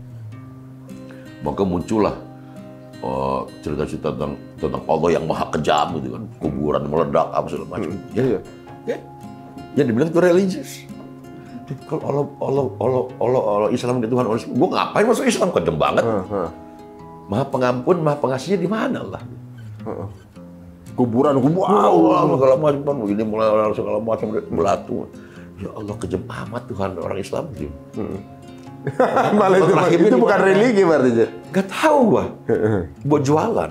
Maka muncullah oh, cerita-cerita tentang tentang Allah yang maha kejam gitu kan, kuburan meledak apa segala macam. Hmm. Ya, ya. Ya. Yang dibilang itu religius. Kalau Allah Allah Allah Allah Allah Islam itu Tuhan Allah, gue ngapain masuk Islam, kejam banget. Uh, uh. Maha pengampun, maha pengasihnya di mana Allah? Uh, uh. Kuburan, kuburan, wow, segala macam, begini mulai orang segala macam belatu. Ya Allah kejam amat Tuhan orang Islam gitu. Hmm. Malah itu, itu bukan mana? Religi berarti. Gak tahu gua. Buat jualan.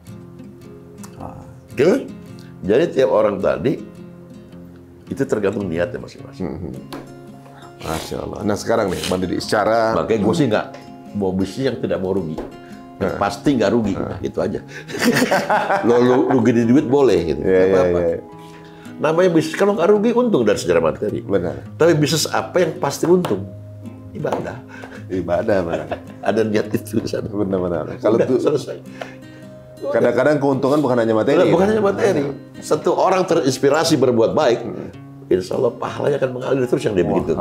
Oke. Okay? Jadi tiap orang tadi itu tergantung niatnya masing-masing. Hmm. Masya Allah. Nah sekarang nih, Bang Deddy, secara makanya gue sih nggak mau bisnis yang tidak mau rugi. Yang pasti nggak rugi, nah, gitu aja. lo, lo rugi di duit boleh, gitu. Yeah, apa-apa. Yeah, yeah. Namanya bisnis kalau nggak rugi untung dari secara materi. Benar. Tapi bisnis apa yang pasti untung? Ibadah. Ibadah, benar. Ada niat itu di sana. Benar-benar. Kalau tuh selesai. Kadang-kadang keuntungan bukan hanya materi. Bukan hanya materi. Satu orang terinspirasi berbuat baik, hmm. insya Allah pahalanya akan mengalir terus yang dia bikin.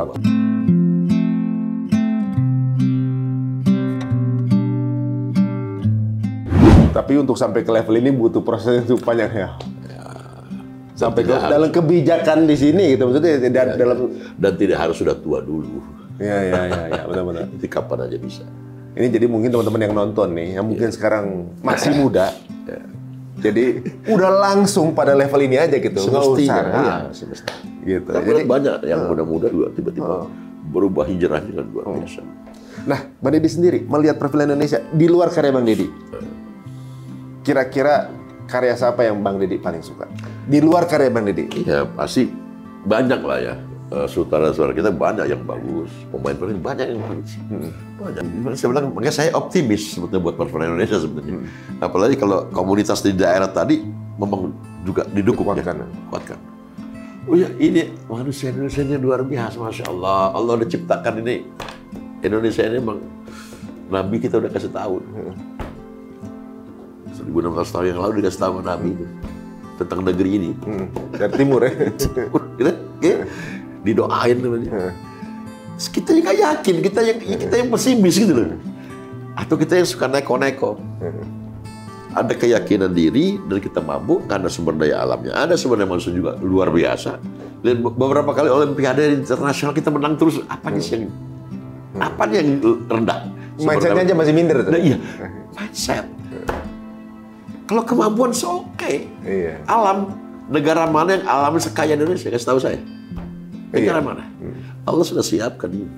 Tapi untuk sampai ke level ini butuh proses yang panjang ya. ya sampai ke, dalam kebijakan di sini gitu maksudnya ya, dan, ya, dalam dan tidak harus sudah tua dulu. Iya iya iya ya, benar-benar. Jadi kapan aja bisa. Ini jadi mungkin teman-teman yang nonton nih yang mungkin ya. sekarang masih muda. Ya. Jadi udah langsung pada level ini aja gitu. Semestinya. Iya, semestinya. Gitu. Tapi jadi banyak yang muda-muda juga tiba-tiba uh. berubah hijrah dengan luar biasa. Uh. Nah, Bang Deddy sendiri melihat perfilman Indonesia di luar karya Bang Deddy. Uh. Kira-kira karya siapa yang Bang Deddy paling suka? Di luar karya Bang Deddy? Iya, pasti banyak lah ya. uh, saudara-saudara kita banyak yang bagus, pemain-pemain banyak yang bagus, hmm. banyak. Saya bilang, makanya saya optimis sebetulnya buat perfilman Indonesia sebenarnya. Hmm. Apalagi kalau komunitas di daerah tadi memang juga didukung, kuatkan, ya. kuatkan. Oh ya, ini manusia Indonesia ini luar biasa, masya Allah. Allah udah ciptakan ini. Indonesia ini memang Nabi kita udah kasih tahu. Hmm. seribu enam ratus tahun yang lalu dikasih tahu sama Nabi hmm. tentang negeri ini. Hmm. Dari timur ya. kita, ya, didoain namanya. Hmm. Kita yang nggak yakin, kita yang hmm. kita yang pesimis gitu loh. Atau kita yang suka neko-neko. Hmm. Ada keyakinan diri dan kita mampu karena sumber daya alamnya. Ada sumber daya manusia juga luar biasa. Dan beberapa kali Olimpiade internasional kita menang terus. Apanya sih yang hmm. apanya yang rendah? Mindsetnya aja masih minder tuh. Nah, iya, mindset. Kalau kemampuan so oke. Okay. Iya. Alam, negara mana yang alamnya sekaya Indonesia? Kasih tahu saya. Negara iya. mana? Hmm. Allah sudah siapkan ini.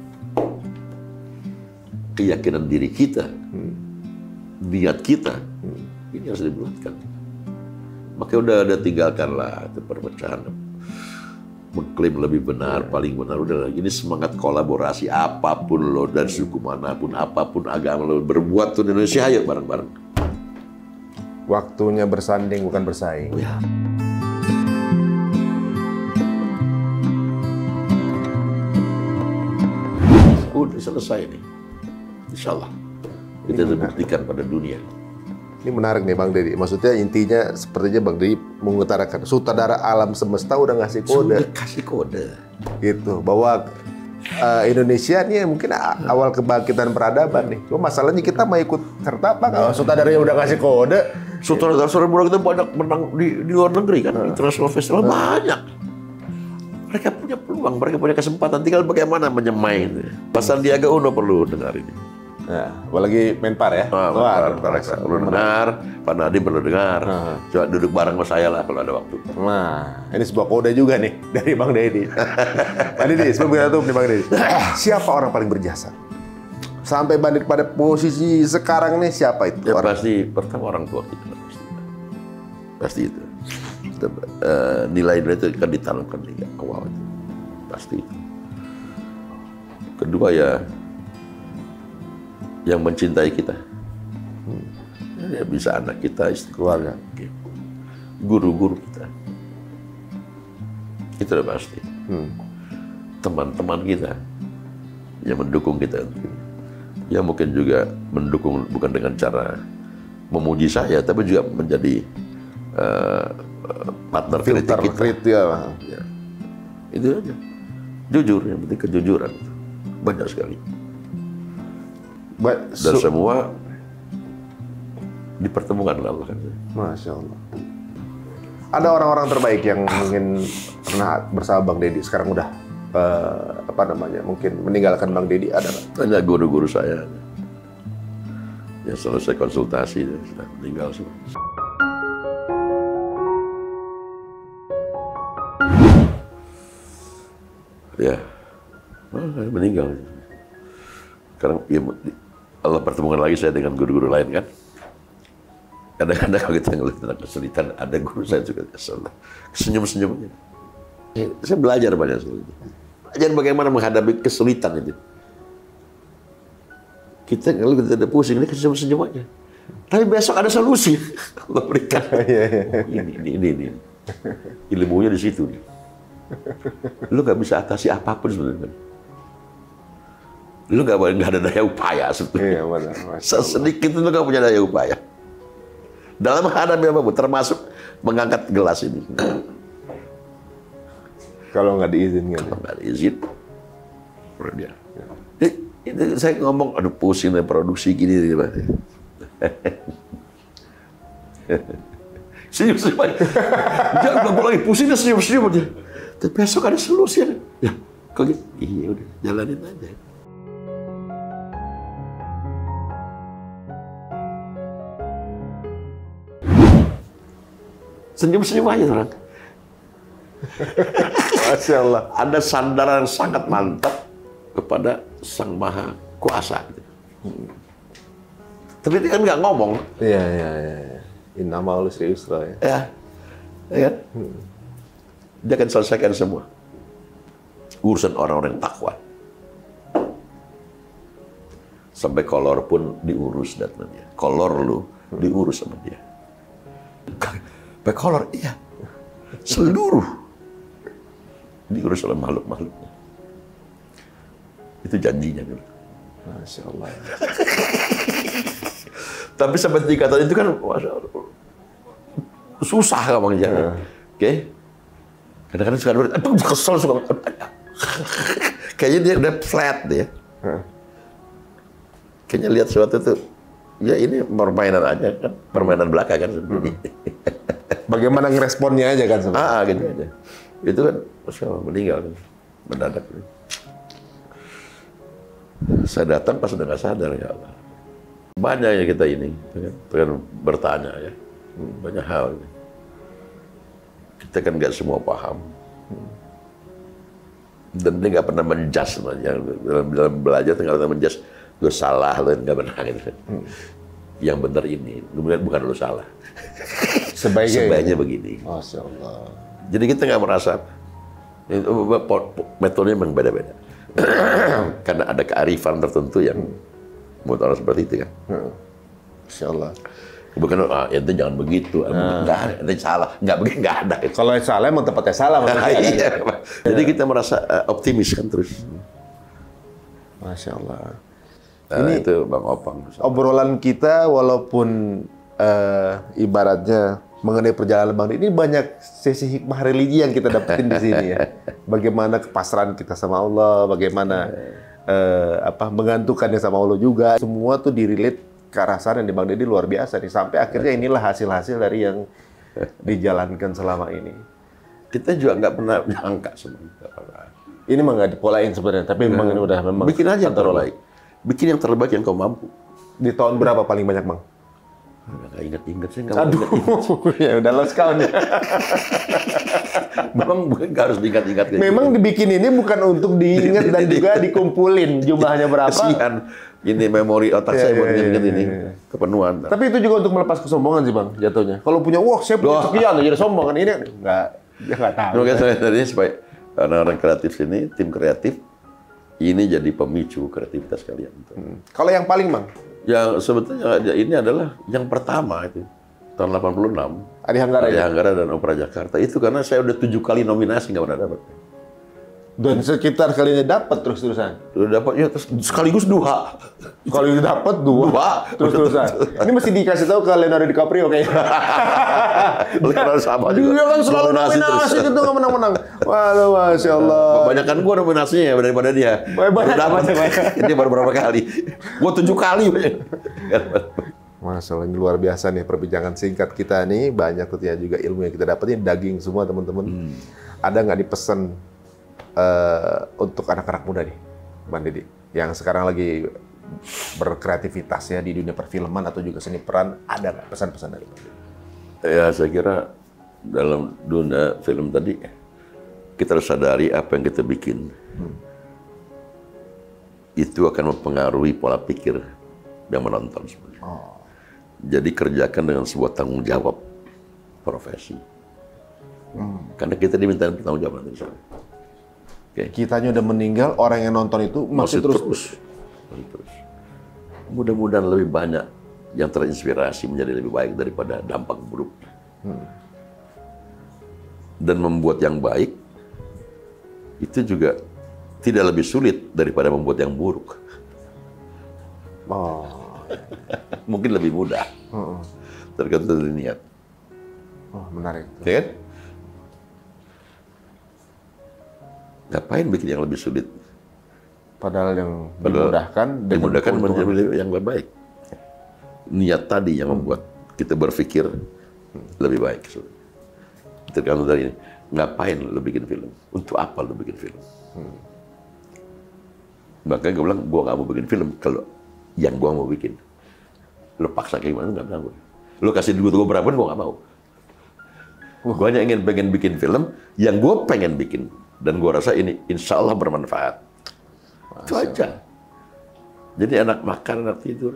Keyakinan diri kita, hmm. niat kita. Hmm. Ini harus dibulatkan. Makanya udah ada tinggalkanlah itu perpecahan. Mengklaim lebih benar, yeah. paling benar. Udah ini semangat kolaborasi. Apapun lo dan suku manapun, apapun agama lo berbuat tuh Indonesia, ayo bareng-bareng. Waktunya bersanding bukan bersaing. Ya. Udah selesai nih. Insya Allah. Kita sudah buktikan pada dunia. Ini menarik nih Bang Deddy. Maksudnya intinya sepertinya Bang Deddy mengutarakan sutradara alam semesta udah ngasih kode. Sudah kasih kode. Gitu. Bahwa uh, Indonesia ini mungkin awal kebangkitan peradaban nih. Cuma masalahnya kita mau ikut serta apa? Kalau sutradaranya udah ngasih kode. Sutradara-sutradara kita banyak menang di, di luar negeri kan. Hmm. International Festival hmm. banyak. Mereka punya peluang, mereka punya kesempatan. Tinggal bagaimana menyemai. Pak Sandiaga Uno perlu dengar ini. Ya, apalagi Menpar ya. Oh, Menpar, Menpar perlu dengar, Pak Nadiem perlu dengar. Uh-huh. Coba duduk bareng sama saya lah kalau ada waktu. Nah, ini sebuah kode juga nih dari Bang Deddy. Pak Deddy, sebelum kita tutup nih Bang Deddy. Siapa orang paling berjasa? Sampai bandit pada posisi sekarang nih siapa itu? Ya orang? pasti pertama orang tua kita pasti. Pasti itu. Uh, nilai-nilai itu kan ditanamkan di awal itu. Pasti itu. Kedua ya yang mencintai kita, hmm. ya bisa anak kita, istri keluarga, guru-guru kita, itu udah pasti. Hmm. Teman-teman kita yang mendukung kita, yang mungkin juga mendukung bukan dengan cara memuji saya, tapi juga menjadi uh, partner filter kritik kita. Kritik, ya. Ya. Itu aja. Jujur, yang penting kejujuran. Banyak sekali. But, Dan so, semua dipertemukan oleh Allah. Masya Allah. Ada orang-orang terbaik yang mungkin pernah bersama Bang Deddy, sekarang udah uh, apa namanya, mungkin meninggalkan Bang Deddy, ada nggak? Hanya guru-guru saya. Ya selesai konsultasi, sudah meninggal semua. Ya, oh, meninggal. Sekarang ya, Allah pertemukan lagi saya dengan guru-guru lain kan. Kadang-kadang kalau kita ngelihat tentang kesulitan, ada guru saya juga kesel. Senyum-senyumnya. Saya belajar banyak sekali. Belajar bagaimana menghadapi kesulitan itu. Kita kalau kita ada pusing, ini senyum-senyum aja. Tapi besok ada solusi. Allah berikan. Oh, ini, ini, ini, ini. Ilmunya di situ. Lu nggak bisa atasi apapun sebenarnya. Lu nggak nggak ada daya upaya sebetulnya. Iya, benar. Sedikit lu nggak punya daya upaya. Dalam menghadapi apapun, termasuk mengangkat gelas ini. Kalau nggak diizinkan. Kalau nggak diizin, dia. Ya. Itu saya ngomong, aduh pusing deh produksi gini, gini. Senyum-senyum aja. Jangan lagi pusing, dia senyum-senyum aja. Tapi besok ada solusi. Ya, kok gitu? Iya udah, jalanin aja. Senyum-senyum aja orang. Masya Allah. Ada sandaran sangat mantap kepada Sang Maha Kuasa. Hmm. Tapi dia kan nggak ngomong. Iya, iya, iya. Innama usri yusra ya. Ya, ya kan? Hmm. Dia akan selesaikan semua. urusan orang-orang yang takwa. Sampai kolor pun diurus datang dia. Kolor lu diurus sama dia. Sampai kolor, iya. Seluruh diurus oleh makhluk-makhluknya. Itu janjinya dulu. Masya Allah. Tapi sampai tingkatan itu kan susah ngomongnya. Ya. Oke. Okay? Kadang-kadang suka aduh kesel suka. Kayaknya dia udah flat dia. Kayaknya lihat sesuatu tuh, ya ini permainan aja kan, permainan belaka kan. Hmm. Bagaimana ngeresponnya aja kan sebenarnya. Ah, gitu aja. Itu kan, Masya Allah, meninggal kan, mendadak. Saya datang pas udah nggak sadar ya Allah. Banyak ya kita ini, kan bertanya ya, banyak hal. Kita kan nggak semua paham. Dan dia nggak pernah menjudge, dalam, dalam belajar tinggal menjudge. Lu salah, lu nggak benar gitu. Hmm. Yang benar ini, kemudian bukan lu salah. Sebaiknya, Sebaiknya begini. Masya Allah. Jadi kita nggak merasa, metodenya memang beda-beda. Karena ada kearifan tertentu yang buat orang seperti itu kan. Hmm. Masya Allah. Bukan, ah, ente jangan begitu, nah. Nggak ada, ente salah, nggak begitu, nggak ada. Kalau yang salah, emang tempatnya salah. Iya. Jadi kita merasa uh, optimis kan terus. Masya Allah. Nah, ini itu Bang Opang. Obrolan kita walaupun uh, ibaratnya mengenai perjalanan Bang Dedi, ini banyak sesi hikmah religi yang kita dapetin di sini ya. Bagaimana kepasrahan kita sama Allah, bagaimana uh, apa mengantukannya sama Allah juga. Semua tuh direlate ke arah sana di Bang Dedi luar biasa nih. Sampai akhirnya inilah hasil-hasil dari yang dijalankan selama ini. Kita juga nggak pernah nyangka sebenarnya. Ini mah nggak dipolain sebenarnya, tapi memang ini udah memang bikin aja yang terbaik. Bikin yang terbaik yang kau mampu. Di tahun berapa paling banyak, Bang? Nggak inget-inget sih, nggak Aduh, ya udah lost count ya. Memang bukan nggak harus diingat-ingat. Memang gitu. Dibikin ini bukan untuk diingat dan juga dikumpulin jumlahnya berapa. Kesian, ini memori otak ya, saya buat ya, ingat ya, ini ya. Kepenuhan. Tapi itu juga untuk melepas kesombongan sih, Bang, jatuhnya. Kalau punya, wah saya punya sekian, jadi sombong kan ini nggak, ya nggak tahu. Mungkin saya tadi supaya orang-orang kreatif sini, tim kreatif, ini jadi pemicu kreativitas kalian. Hmm. Kalau yang paling, Bang? Yang sebetulnya ini adalah yang pertama itu tahun delapan puluh enam. Adi Hanggara. Adi Hanggara dan Opera Jakarta. Itu karena saya udah tujuh kali nominasi nggak pernah dapat. Dan sekitar kalinya dapat terus-terusan. Udah dapat ya terus sekaligus dua. Kalau dapat dua, dua terus-terusan. Ini mesti dikasih tahu ke Leonardo DiCaprio kayaknya. Leonardo sama juga. Dia kan selalu nominasi gitu nggak menang-menang. Waduh, Masya Allah. Kebanyakan gua nominasinya ya daripada dia. Banyak dapat dia baru berapa kali. Gua tujuh kali. Masya Allah, ini luar biasa nih perbincangan singkat kita nih. Banyak tentunya juga ilmu yang kita dapetin, daging semua teman-teman. Hmm. Ada nggak dipesan Uh, untuk anak-anak muda nih, Bang Dedi, yang sekarang lagi berkreativitas ya di dunia perfilman atau juga seni peran, ada nggak pesan-pesan dari Bang Dedi? Ya, saya kira dalam dunia film tadi, kita harus sadari apa yang kita bikin. Hmm. Itu akan mempengaruhi pola pikir yang menonton sebenarnya. Oh. Jadi kerjakan dengan sebuah tanggung jawab profesi. Hmm. Karena kita diminta bertanggung jawab nanti. Okay. Kitanya udah meninggal, orang yang nonton itu masih, masih terus. terus. terus. Mudah-mudahan lebih banyak yang terinspirasi menjadi lebih baik daripada dampak buruk. Hmm. Dan membuat yang baik itu juga tidak lebih sulit daripada membuat yang buruk. Oh. Mungkin lebih mudah. Hmm. Tergantung dari niat. Oh, menarik. Kan? Ngapain bikin yang lebih sulit? Padahal yang dimudahkan, dimudahkan menjadi yang lebih baik. Niat tadi yang membuat kita berpikir lebih baik. Tergantung dari ini. Ngapain lo bikin film? Untuk apa lo bikin film? Hmm. Makanya gue bilang, gue gak mau bikin film kalau yang gue mau bikin. Lo paksa kayak gimana, gak bilang gue. Lo kasih duit gue berapa, gue gak mau. Uh. Gue hanya ingin pengen bikin film yang gue pengen bikin. Dan gue rasa ini insya Allah bermanfaat. Masya itu aja. Jadi anak makan, anak tidur.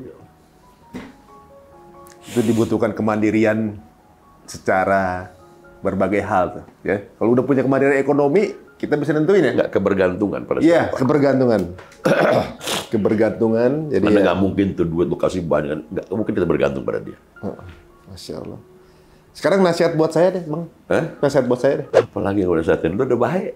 Itu dibutuhkan kemandirian secara berbagai hal. Tuh, ya. Kalau udah punya kemandirian ekonomi, kita bisa nentuin ya? Nggak kebergantungan pada Iya, siapa. kebergantungan. Kebergantungan. Jadi Karena ya. nggak mungkin tuh duit lu kasih banyak, nggak mungkin kita bergantung pada dia. Oh, Masya Allah. Sekarang nasihat buat saya deh, Bang. Eh? Nasihat buat saya deh. Apalagi yang udah satin lu udah baik.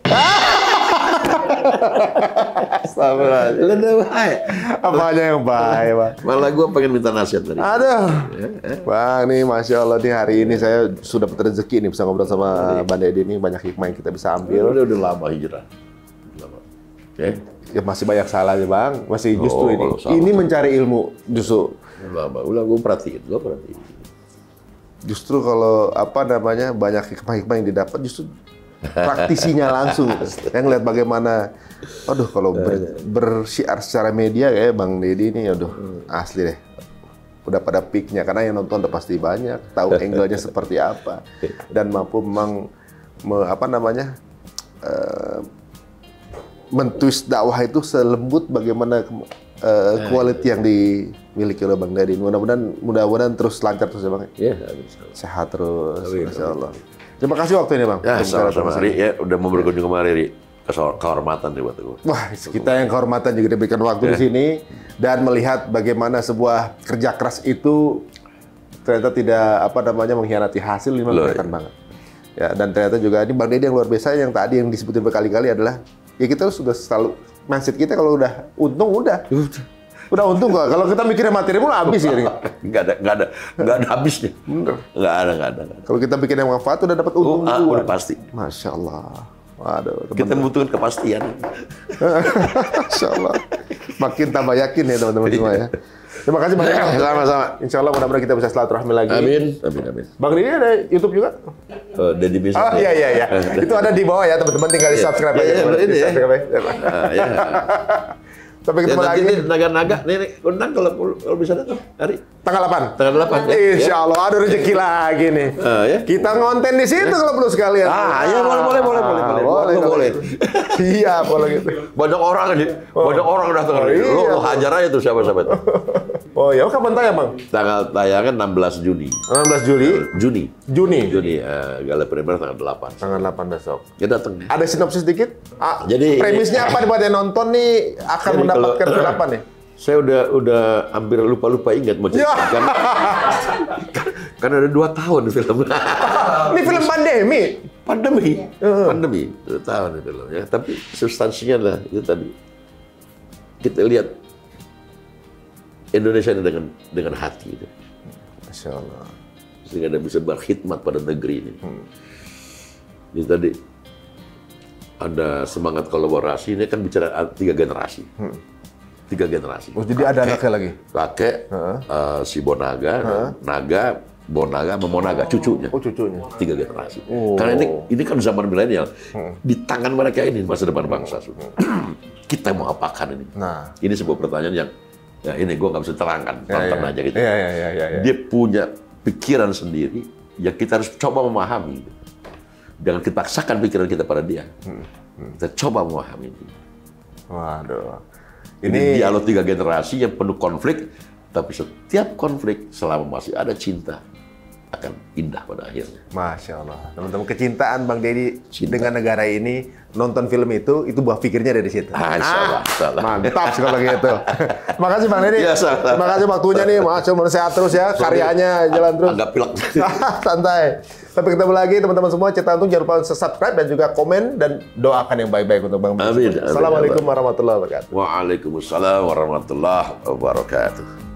Astagfirullah. Lu udah baik. Apa aja yang baik, Bang? Malah gue pengen minta nasihat dari. Aduh. Bang, nih Masya Allah nih hari ini saya sudah dapat rezeki nih bisa ngobrol sama Bang Deddy nih. Banyak hikmah yang kita bisa ambil. Udah udah lama hijrah. Lama. Oke. Ya masih banyak salahnya, Bang. Masih justru Oh, ini. kalau salah, Ini salah. mencari ilmu justru. Lama. Udah gue perhatiin, gue perhatiin. Justru kalau apa namanya banyak hikmah-hikmah yang didapat justru praktisinya langsung gitu. Yang lihat bagaimana aduh kalau ber, bersiar secara media kayak Bang Deddy ini aduh asli deh. Udah pada peaknya karena yang nonton udah pasti banyak, tahu angle-nya seperti apa dan mampu memang me, apa namanya uh, mentwist dakwah itu selembut bagaimana uh, quality yang dimiliki oleh Bang Deddy. Mudah-mudahan mudah-mudahan terus lancar terus ya Bang. Iya. Sehat terus, Amin, Masya Allah. Terima kasih waktu ini Bang. Ya, Untuk sama-sama. bicara Ri, ya, udah mau berkunjung kemari, Ri. Kesor- Kehormatan nih buat gue. Wah, kita yang kehormatan juga diberikan waktu di sini dan melihat bagaimana sebuah kerja keras itu ternyata tidak apa namanya mengkhianati hasil ini Loh, kelihatan iya. banget. Ya, dan ternyata juga ini Bang Deddy yang luar biasa yang tadi yang disebutin berkali-kali adalah ya kita sudah selalu mindset kita kalau udah untung udah. Udah untung kok. Kalau kita mikirnya materi mulu habis ya. Nggak ada, nggak ada, nggak ada habisnya. Bener. Nggak ada, nggak ada. nggak ada. Kalau kita bikin yang manfaat udah dapat untung Oh, ah, duluan. udah pasti. Masya Allah. Waduh, Kita membutuhkan kepastian. Masya Allah. Makin tambah yakin ya teman-teman semua ya. Terima kasih banyak. Sama-sama. Insya Allah mudah-mudahan kita bisa silaturahmi lagi. Amin. Amin, amin. Bang Deddy ada YouTube juga? Oh, Deddy bisa. Oh iya iya iya. Itu ada di bawah ya teman-teman tinggal di subscribe Iya, aja. iya, teman. ini Di ya. subscribe aja. Ah, ya. Sampai Ya, ketemu nanti lagi nih naga-naga, nih, nih undang kalau kalau bisa datang hari tanggal delapan. tanggal delapan. Ya. Insya Allah ada rezeki lagi nih. Ah, ya. Kita ngonten di situ kalau perlu sekalian. Ah, ya boleh, boleh, boleh, boleh, boleh. boleh, Boleh, boleh. Iya, boleh gitu. Banyak orang aja, banyak orang datang. Oh, Lu, iya. lu hajar aja tuh siapa-siapa itu. Oh ya, kapan tayang Bang? Tanggal tayangan enam belas Juni. enam belas Juli, Juni. Juni. Juni, uh, gala premier tanggal delapan. Tanggal delapan besok. Ya datang. Ada sinopsis dikit? Ah, Jadi- premisnya apa buat yang nonton nih akan Jadi mendapatkan kalau- berapa nih? Saya udah udah hampir lupa-lupa ingat mau Ya. ceritakan. Kan ada dua tahun film. Ini film pandemi. Pandemi, pandemi, dua tahun film ya. Tapi substansinya lah itu tadi. Kita lihat Indonesia ini dengan dengan hati itu. Masya Allah. Sehingga dia bisa berkhidmat pada negeri ini. Jadi tadi ada semangat kolaborasi, ini kan bicara tiga generasi. Tiga generasi. Oh, jadi ada anaknya lagi? Kakek, eh, si Bonaga, Naga, Bonaga, Memonaga, cucunya. Oh, cucunya. Tiga generasi. Oh. Karena ini ini kan zaman milenial. Di tangan mereka ini masa depan bangsa. Kita mau apakan ini? Nah. Ini sebuah pertanyaan yang ya ini gue nggak bisa terangkan, tonton ya. aja gitu. Iya, iya, iya, iya. Ya. Dia punya pikiran sendiri, ya kita harus coba memahami. Jangan kita paksakan pikiran kita pada dia. Kita coba memahami. Waduh. Ini Ini dialog tiga generasi yang penuh konflik, tapi setiap konflik selama masih ada cinta akan indah pada akhirnya. Masya Allah. Teman-teman, kecintaan Bang Deddy Cinta. dengan negara ini, nonton film itu, itu buah pikirnya dari situ. Ah, insya Allah, insya Allah. Mantap sih kalau gitu. Terima kasih Bang Deddy. Ya, sama-sama. Terima kasih waktunya nih. Masya Allah, sehat terus ya. Karyanya jalan terus. Agak pilek. Santai. Sampai ketemu lagi teman-teman semua. Cerita Untung jangan lupa subscribe dan juga komen dan doakan yang baik-baik untuk Bang Deddy. Amin, amin. Assalamualaikum warahmatullahi wabarakatuh. Waalaikumsalam warahmatullahi wabarakatuh.